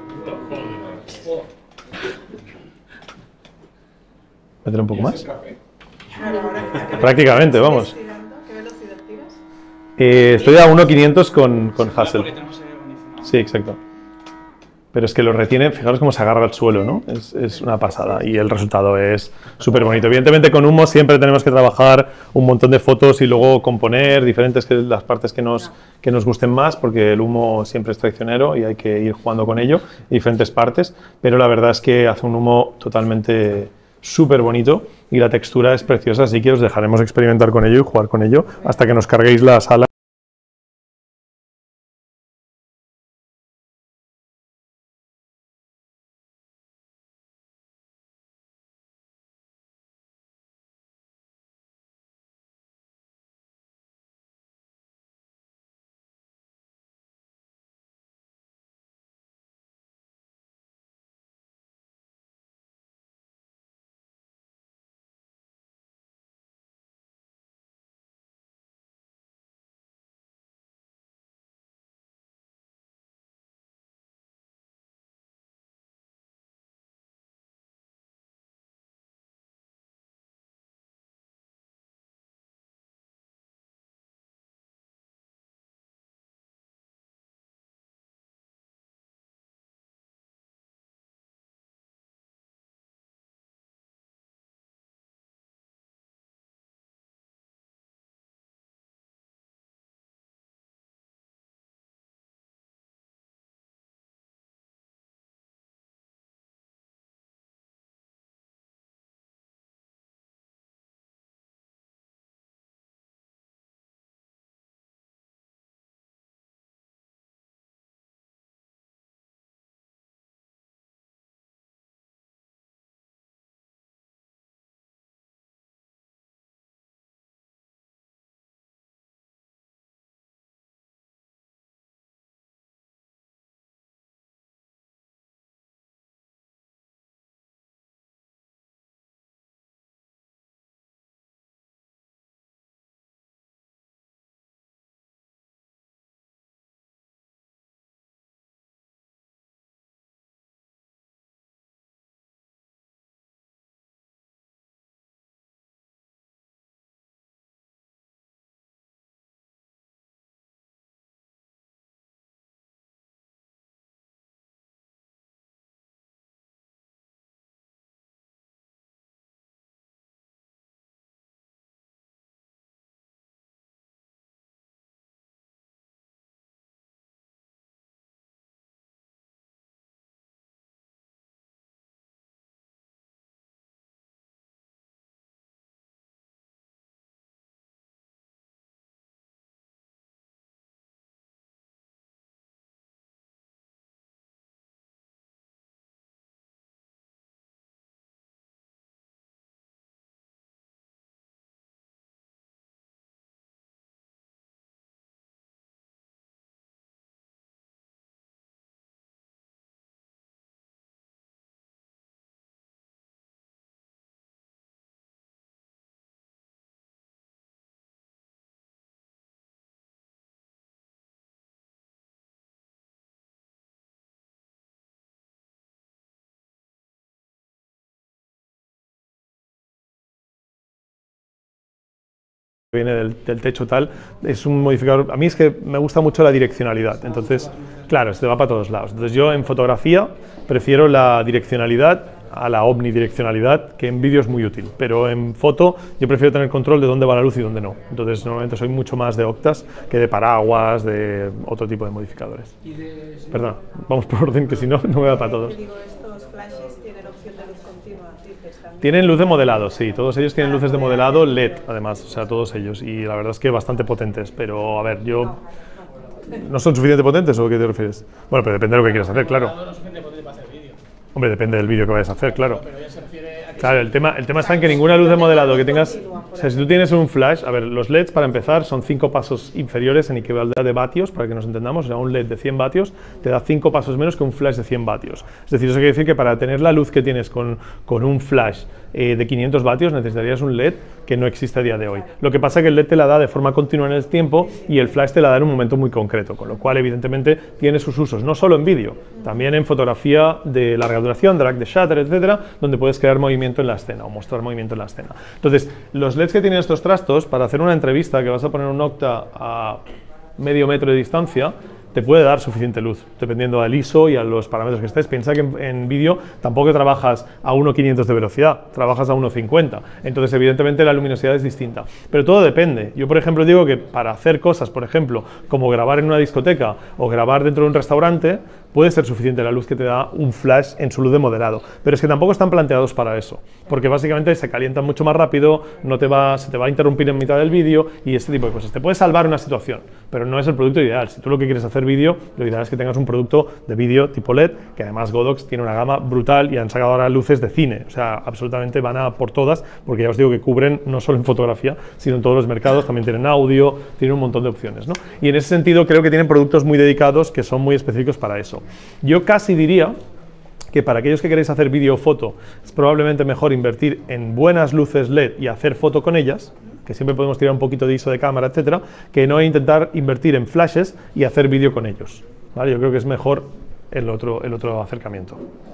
Métele un poco más. Café. Prácticamente, vamos. ¿Qué velocidad tiras? Eh, estoy a uno punto quinientos con, con Hassel. Sí, exacto. Pero es que lo retiene, fijaros cómo se agarra al suelo, ¿no? Es, es una pasada y el resultado es súper bonito. Evidentemente con humo siempre tenemos que trabajar un montón de fotos y luego componer diferentes que las partes que nos, que nos gusten más, porque el humo siempre es traicionero y hay que ir jugando con ello, diferentes partes, pero la verdad es que hace un humo totalmente súper bonito y la textura es preciosa, así que os dejaremos experimentar con ello y jugar con ello hasta que nos carguéis la sala. viene del, del techo tal, es un modificador. A mí es que me gusta mucho la direccionalidad, entonces, claro, se te va para todos lados. Entonces yo en fotografía prefiero la direccionalidad a la omnidireccionalidad, que en vídeo es muy útil, pero en foto yo prefiero tener control de dónde va la luz y dónde no. Entonces normalmente soy mucho más de octas que de paraguas, de otro tipo de modificadores. Perdón, vamos por orden, que si no, no me da para todos. Tienen luz de modelado, sí, todos ellos tienen luces de modelado L E D, además, o sea, todos ellos, y la verdad es que bastante potentes, pero a ver, yo... ¿No son suficientemente potentes o a qué te refieres? Bueno, pero depende de lo que quieras hacer, claro. Hombre, depende del vídeo que vayas a hacer, claro. Claro, el tema, el tema está en que ninguna luz de modelado que tengas... O sea, si tú tienes un flash... A ver, los L E Ds, para empezar, son cinco pasos inferiores en equivaldad de vatios, para que nos entendamos. O sea, un L E D de cien vatios te da cinco pasos menos que un flash de cien vatios. Es decir, eso quiere decir que para tener la luz que tienes con, con un flash eh, de quinientos vatios, necesitarías un L E D que no existe a día de hoy. Lo que pasa es que el L E D te la da de forma continua en el tiempo y el flash te la da en un momento muy concreto, con lo cual, evidentemente, tiene sus usos, no solo en vídeo, también en fotografía de larga duración, drag de shutter, etcétera, donde puedes crear movimiento en la escena o mostrar movimiento en la escena. Entonces, los L E Ds que tienen estos trastos, para hacer una entrevista que vas a poner un octa a medio metro de distancia, te puede dar suficiente luz, dependiendo del I S O y a los parámetros que estés. Piensa que en, en vídeo tampoco trabajas a uno quinientos de velocidad, trabajas a uno cincuenta. Entonces, evidentemente, la luminosidad es distinta. Pero todo depende. Yo, por ejemplo, digo que para hacer cosas, por ejemplo, como grabar en una discoteca o grabar dentro de un restaurante, puede ser suficiente la luz que te da un flash en su luz de modelado. Pero es que tampoco están planteados para eso, porque básicamente se calientan mucho más rápido, no te va, se te va a interrumpir en mitad del vídeo y este tipo de cosas. Te puede salvar una situación, pero no es el producto ideal. Si tú lo que quieres hacer vídeo, lo ideal es que tengas un producto de vídeo tipo L E D, que además Godox tiene una gama brutal y han sacado ahora luces de cine, o sea, absolutamente van a por todas, porque ya os digo que cubren no solo en fotografía, sino en todos los mercados, también tienen audio, tienen un montón de opciones, ¿no? Y en ese sentido creo que tienen productos muy dedicados que son muy específicos para eso. Yo casi diría que para aquellos que queréis hacer vídeo o foto, es probablemente mejor invertir en buenas luces L E D y hacer foto con ellas, que siempre podemos tirar un poquito de I S O de cámara, etcétera, que no intentar invertir en flashes y hacer vídeo con ellos, ¿vale? Yo creo que es mejor el otro, el otro acercamiento.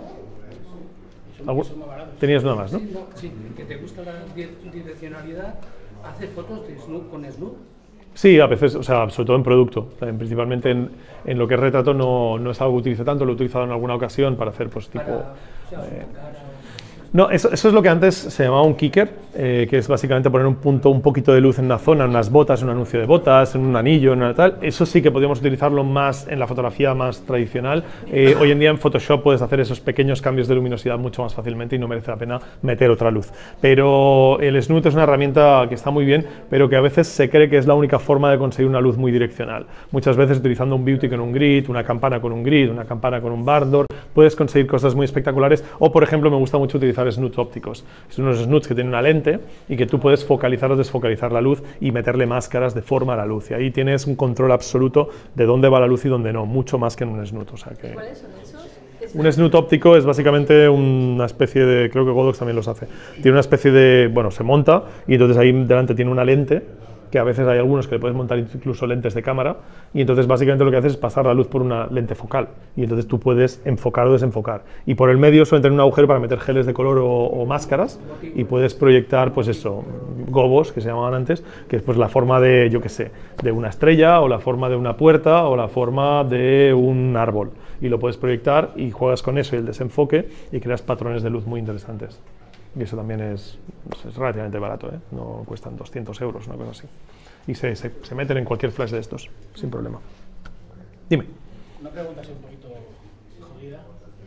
Tenías nada más, ¿no? Sí, no, sí, que te gusta la direccionalidad, hace fotos de snoop con snoop. Sí, a veces, o sea, sobre todo en producto. Principalmente en, en lo que es retrato no, no es algo que utilice tanto, lo he utilizado en alguna ocasión para hacer, pues, tipo... Eh, no, eso, eso es lo que antes se llamaba un kicker, eh, que es básicamente poner un punto, un poquito de luz en una zona, en unas botas, en un anuncio de botas, en un anillo, en una tal. Eso sí que podríamos utilizarlo más en la fotografía más tradicional. Eh, hoy en día en Photoshop puedes hacer esos pequeños cambios de luminosidad mucho más fácilmente y no merece la pena meter otra luz. Pero el snoot es una herramienta que está muy bien, pero que a veces se cree que es la única forma de conseguir una luz muy direccional. Muchas veces utilizando un beauty con un grid, una campana con un grid, una campana con un bardoor, puedes conseguir cosas muy espectaculares. O, por ejemplo, me gusta mucho utilizar snoots ópticos. Son unos snoots que tienen una lente y que tú puedes focalizar o desfocalizar la luz y meterle máscaras de forma a la luz. Y ahí tienes un control absoluto de dónde va la luz y dónde no, mucho más que en un snoot. O sea que... ¿Cuáles son esos? Un snoot óptico es básicamente una especie de, creo que Godox también los hace, tiene una especie de, bueno, se monta y entonces ahí delante tiene una lente, que a veces hay algunos que le puedes montar incluso lentes de cámara, y entonces básicamente lo que haces es pasar la luz por una lente focal, y entonces tú puedes enfocar o desenfocar. Y por el medio suelen tener un agujero para meter geles de color o, o máscaras, y puedes proyectar, pues eso, gobos, que se llamaban antes, que es pues la forma de, yo qué sé, de una estrella, o la forma de una puerta, o la forma de un árbol. Y lo puedes proyectar, y juegas con eso y el desenfoque, y creas patrones de luz muy interesantes. Y eso también es, es relativamente barato, ¿eh? No cuestan doscientos euros, una cosa así. Y se, se, se meten en cualquier flash de estos, sin problema. Dime. Una pregunta así un poquito jodida.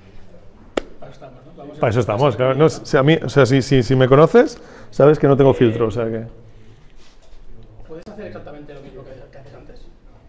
Para eso estamos, ¿no? Vamos Para eso estamos, claro. No, si, a mí, o sea, si, si, si me conoces, sabes que no tengo filtro, o sea que... ¿Puedes hacer exactamente lo mismo que, que haces antes?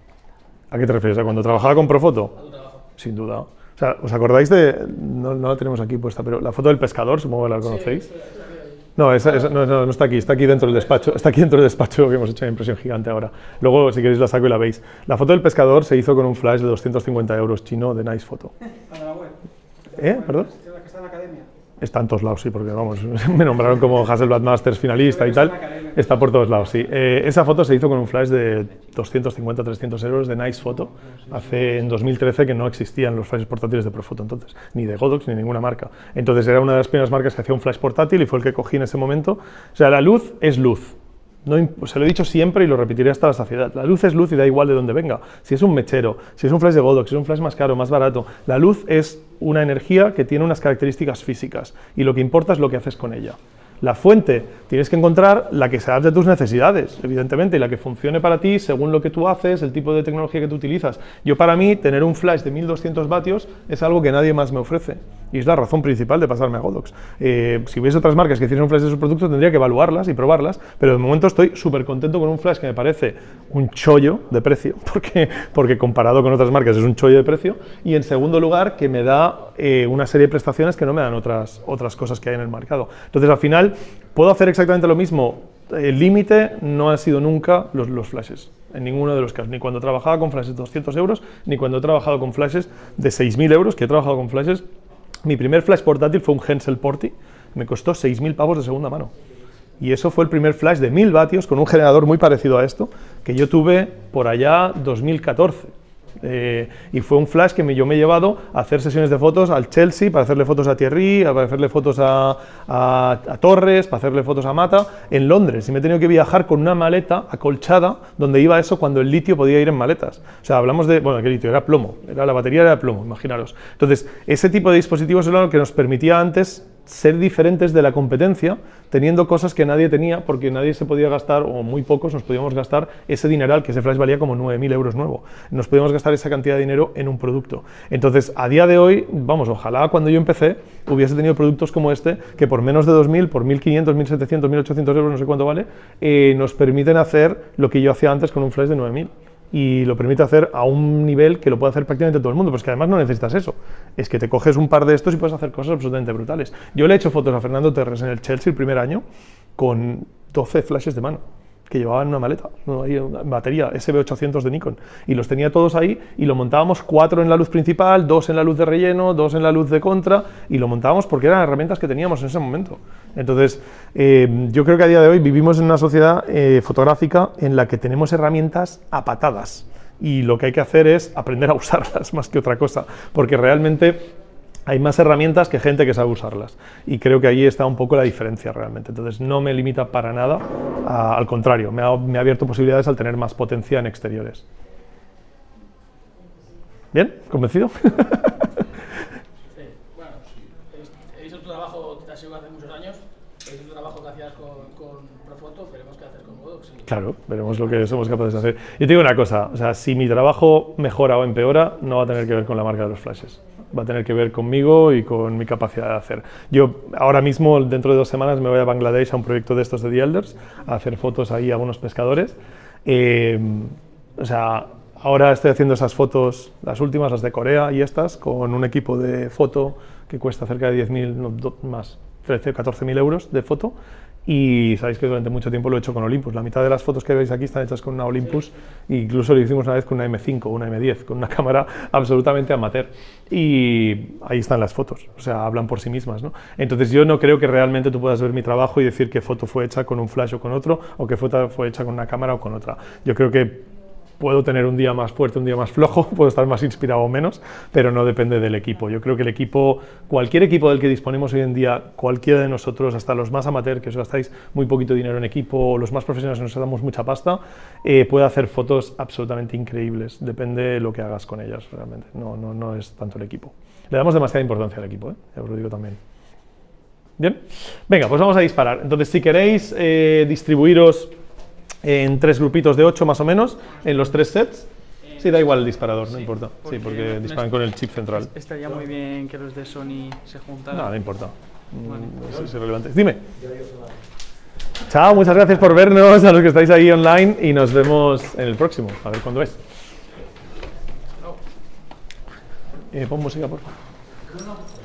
¿A qué te refieres? ¿A cuando trabajaba con Profoto? A tu trabajo. Sin duda. O sea, ¿os acordáis de...? No, no la tenemos aquí puesta, pero la foto del pescador, supongo que la conocéis. Sí, sí, sí. No, esa, esa, no, no, no está aquí, está aquí dentro del despacho, está aquí dentro del despacho que hemos hecho en impresión gigante ahora. Luego, si queréis, la saco y la veis. La foto del pescador se hizo con un flash de doscientos cincuenta euros chino de Nice Photo. ¿Para la web? ¿Eh? ¿Perdón? ¿La que está en la academia? Está en todos lados, sí, porque vamos, me nombraron como Hasselblad Masters finalista y tal. Está por todos lados, sí. Eh, esa foto se hizo con un flash de doscientos cincuenta a trescientos euros de Nice Photo, hace en dos mil trece, que no existían los flashes portátiles de Profoto entonces, ni de Godox ni ninguna marca. Entonces era una de las primeras marcas que hacía un flash portátil y fue el que cogí en ese momento. O sea, la luz es luz. No, se lo he dicho siempre y lo repetiré hasta la saciedad. La luz es luz y da igual de dónde venga. Si es un mechero, si es un flash de Godox, si es un flash más caro, más barato, la luz es una energía que tiene unas características físicas y lo que importa es lo que haces con ella. La fuente, tienes que encontrar la que se adapte a tus necesidades, evidentemente, y la que funcione para ti según lo que tú haces, el tipo de tecnología que tú utilizas. Yo, para mí, tener un flash de mil doscientos vatios es algo que nadie más me ofrece, y es la razón principal de pasarme a Godox. Eh, si hubiese otras marcas que hiciesen un flash de sus productos, tendría que evaluarlas y probarlas, pero de momento estoy súper contento con un flash que me parece un chollo de precio, porque, porque comparado con otras marcas es un chollo de precio, y en segundo lugar, que me da eh, una serie de prestaciones que no me dan otras, otras cosas que hay en el mercado. Entonces, al final, ¿puedo hacer exactamente lo mismo? El límite no ha sido nunca los, los flashes, en ninguno de los casos, ni cuando trabajaba con flashes de doscientos euros, ni cuando he trabajado con flashes de seis mil euros, que he trabajado con flashes. Mi primer flash portátil fue un Hensel Porti, me costó seis mil pavos de segunda mano. Y eso fue el primer flash de mil vatios con un generador muy parecido a esto, que yo tuve por allá dos mil catorce. Eh, y fue un flash que me, yo me he llevado a hacer sesiones de fotos al Chelsea, para hacerle fotos a Thierry, para hacerle fotos a, a, a Torres, para hacerle fotos a Mata, en Londres. Y me he tenido que viajar con una maleta acolchada, donde iba eso cuando el litio podía ir en maletas. O sea, hablamos de, bueno, ¿qué litio? Era plomo, era, la batería era de plomo, imaginaros. Entonces, ese tipo de dispositivos era lo que nos permitía antes ser diferentes de la competencia, teniendo cosas que nadie tenía, porque nadie se podía gastar, o muy pocos nos podíamos gastar ese dineral, que ese flash valía como nueve mil euros nuevo. Nos podíamos gastar esa cantidad de dinero en un producto. Entonces, a día de hoy, vamos, ojalá cuando yo empecé hubiese tenido productos como este, que por menos de dos mil, por mil quinientos, mil setecientos, mil ochocientos euros, no sé cuánto vale, eh, nos permiten hacer lo que yo hacía antes con un flash de nueve mil. Y lo permite hacer a un nivel que lo puede hacer prácticamente todo el mundo, pues que además no necesitas eso, es que te coges un par de estos y puedes hacer cosas absolutamente brutales. Yo le he hecho fotos a Fernando Terres en el Chelsea el primer año con doce flashes de mano, que llevaba en una maleta, una batería ese be ochocientos de Nikon, y los tenía todos ahí, y lo montábamos cuatro en la luz principal, dos en la luz de relleno, dos en la luz de contra, y lo montábamos porque eran herramientas que teníamos en ese momento. Entonces, eh, yo creo que a día de hoy vivimos en una sociedad eh, fotográfica en la que tenemos herramientas a patadas, y lo que hay que hacer es aprender a usarlas más que otra cosa, porque realmente hay más herramientas que gente que sabe usarlas, y creo que ahí está un poco la diferencia realmente. Entonces no me limita para nada, a, al contrario, me ha, me ha abierto posibilidades al tener más potencia en exteriores. ¿Bien? ¿Convencido? Sí, bueno, he visto tu trabajo, te has sido hace muchos años, he visto tu trabajo que hacías con, con Profoto, veremos qué hacer con Godox. Y... Claro, veremos lo que somos capaces de hacer. Yo te digo una cosa, o sea, si mi trabajo mejora o empeora, no va a tener que ver con la marca de los flashes. Va a tener que ver conmigo y con mi capacidad de hacer. Yo ahora mismo, dentro de dos semanas, me voy a Bangladesh a un proyecto de estos de The Elders, a hacer fotos ahí a unos pescadores. Eh, o sea, ahora estoy haciendo esas fotos, las últimas, las de Corea y estas, con un equipo de foto que cuesta cerca de diez mil, no, más, trece, catorce mil euros de foto. Y sabéis que durante mucho tiempo lo he hecho con Olympus. La mitad de las fotos que veis aquí están hechas con una Olympus, e incluso lo hicimos una vez con una eme cinco o una eme diez, con una cámara absolutamente amateur. Y ahí están las fotos, o sea, hablan por sí mismas, ¿no? Entonces yo no creo que realmente tú puedas ver mi trabajo y decir qué foto fue hecha con un flash o con otro, o qué foto fue hecha con una cámara o con otra. Yo creo que puedo tener un día más fuerte, un día más flojo, puedo estar más inspirado o menos, pero no depende del equipo. Yo creo que el equipo, cualquier equipo del que disponemos hoy en día, cualquiera de nosotros, hasta los más amateur, que os gastáis muy poquito dinero en equipo, o los más profesionales que nos damos mucha pasta, eh, puede hacer fotos absolutamente increíbles. Depende de lo que hagas con ellas, realmente. No, no, no es tanto el equipo. Le damos demasiada importancia al equipo, ¿eh? Ya os lo digo también. Bien, venga, pues vamos a disparar. Entonces, si queréis eh, distribuiros en tres grupitos de ocho más o menos, en los tres sets. Sí, da igual el disparador, no sí, importa. Porque sí, porque disparan con el chip central. Estaría muy bien que los de Sony se juntaran. No, no importa. Vale. No es irrelevante. Dime. Chao, muchas gracias por vernos, a los que estáis ahí online, y nos vemos en el próximo. A ver cuándo es. Eh, pon música, por favor.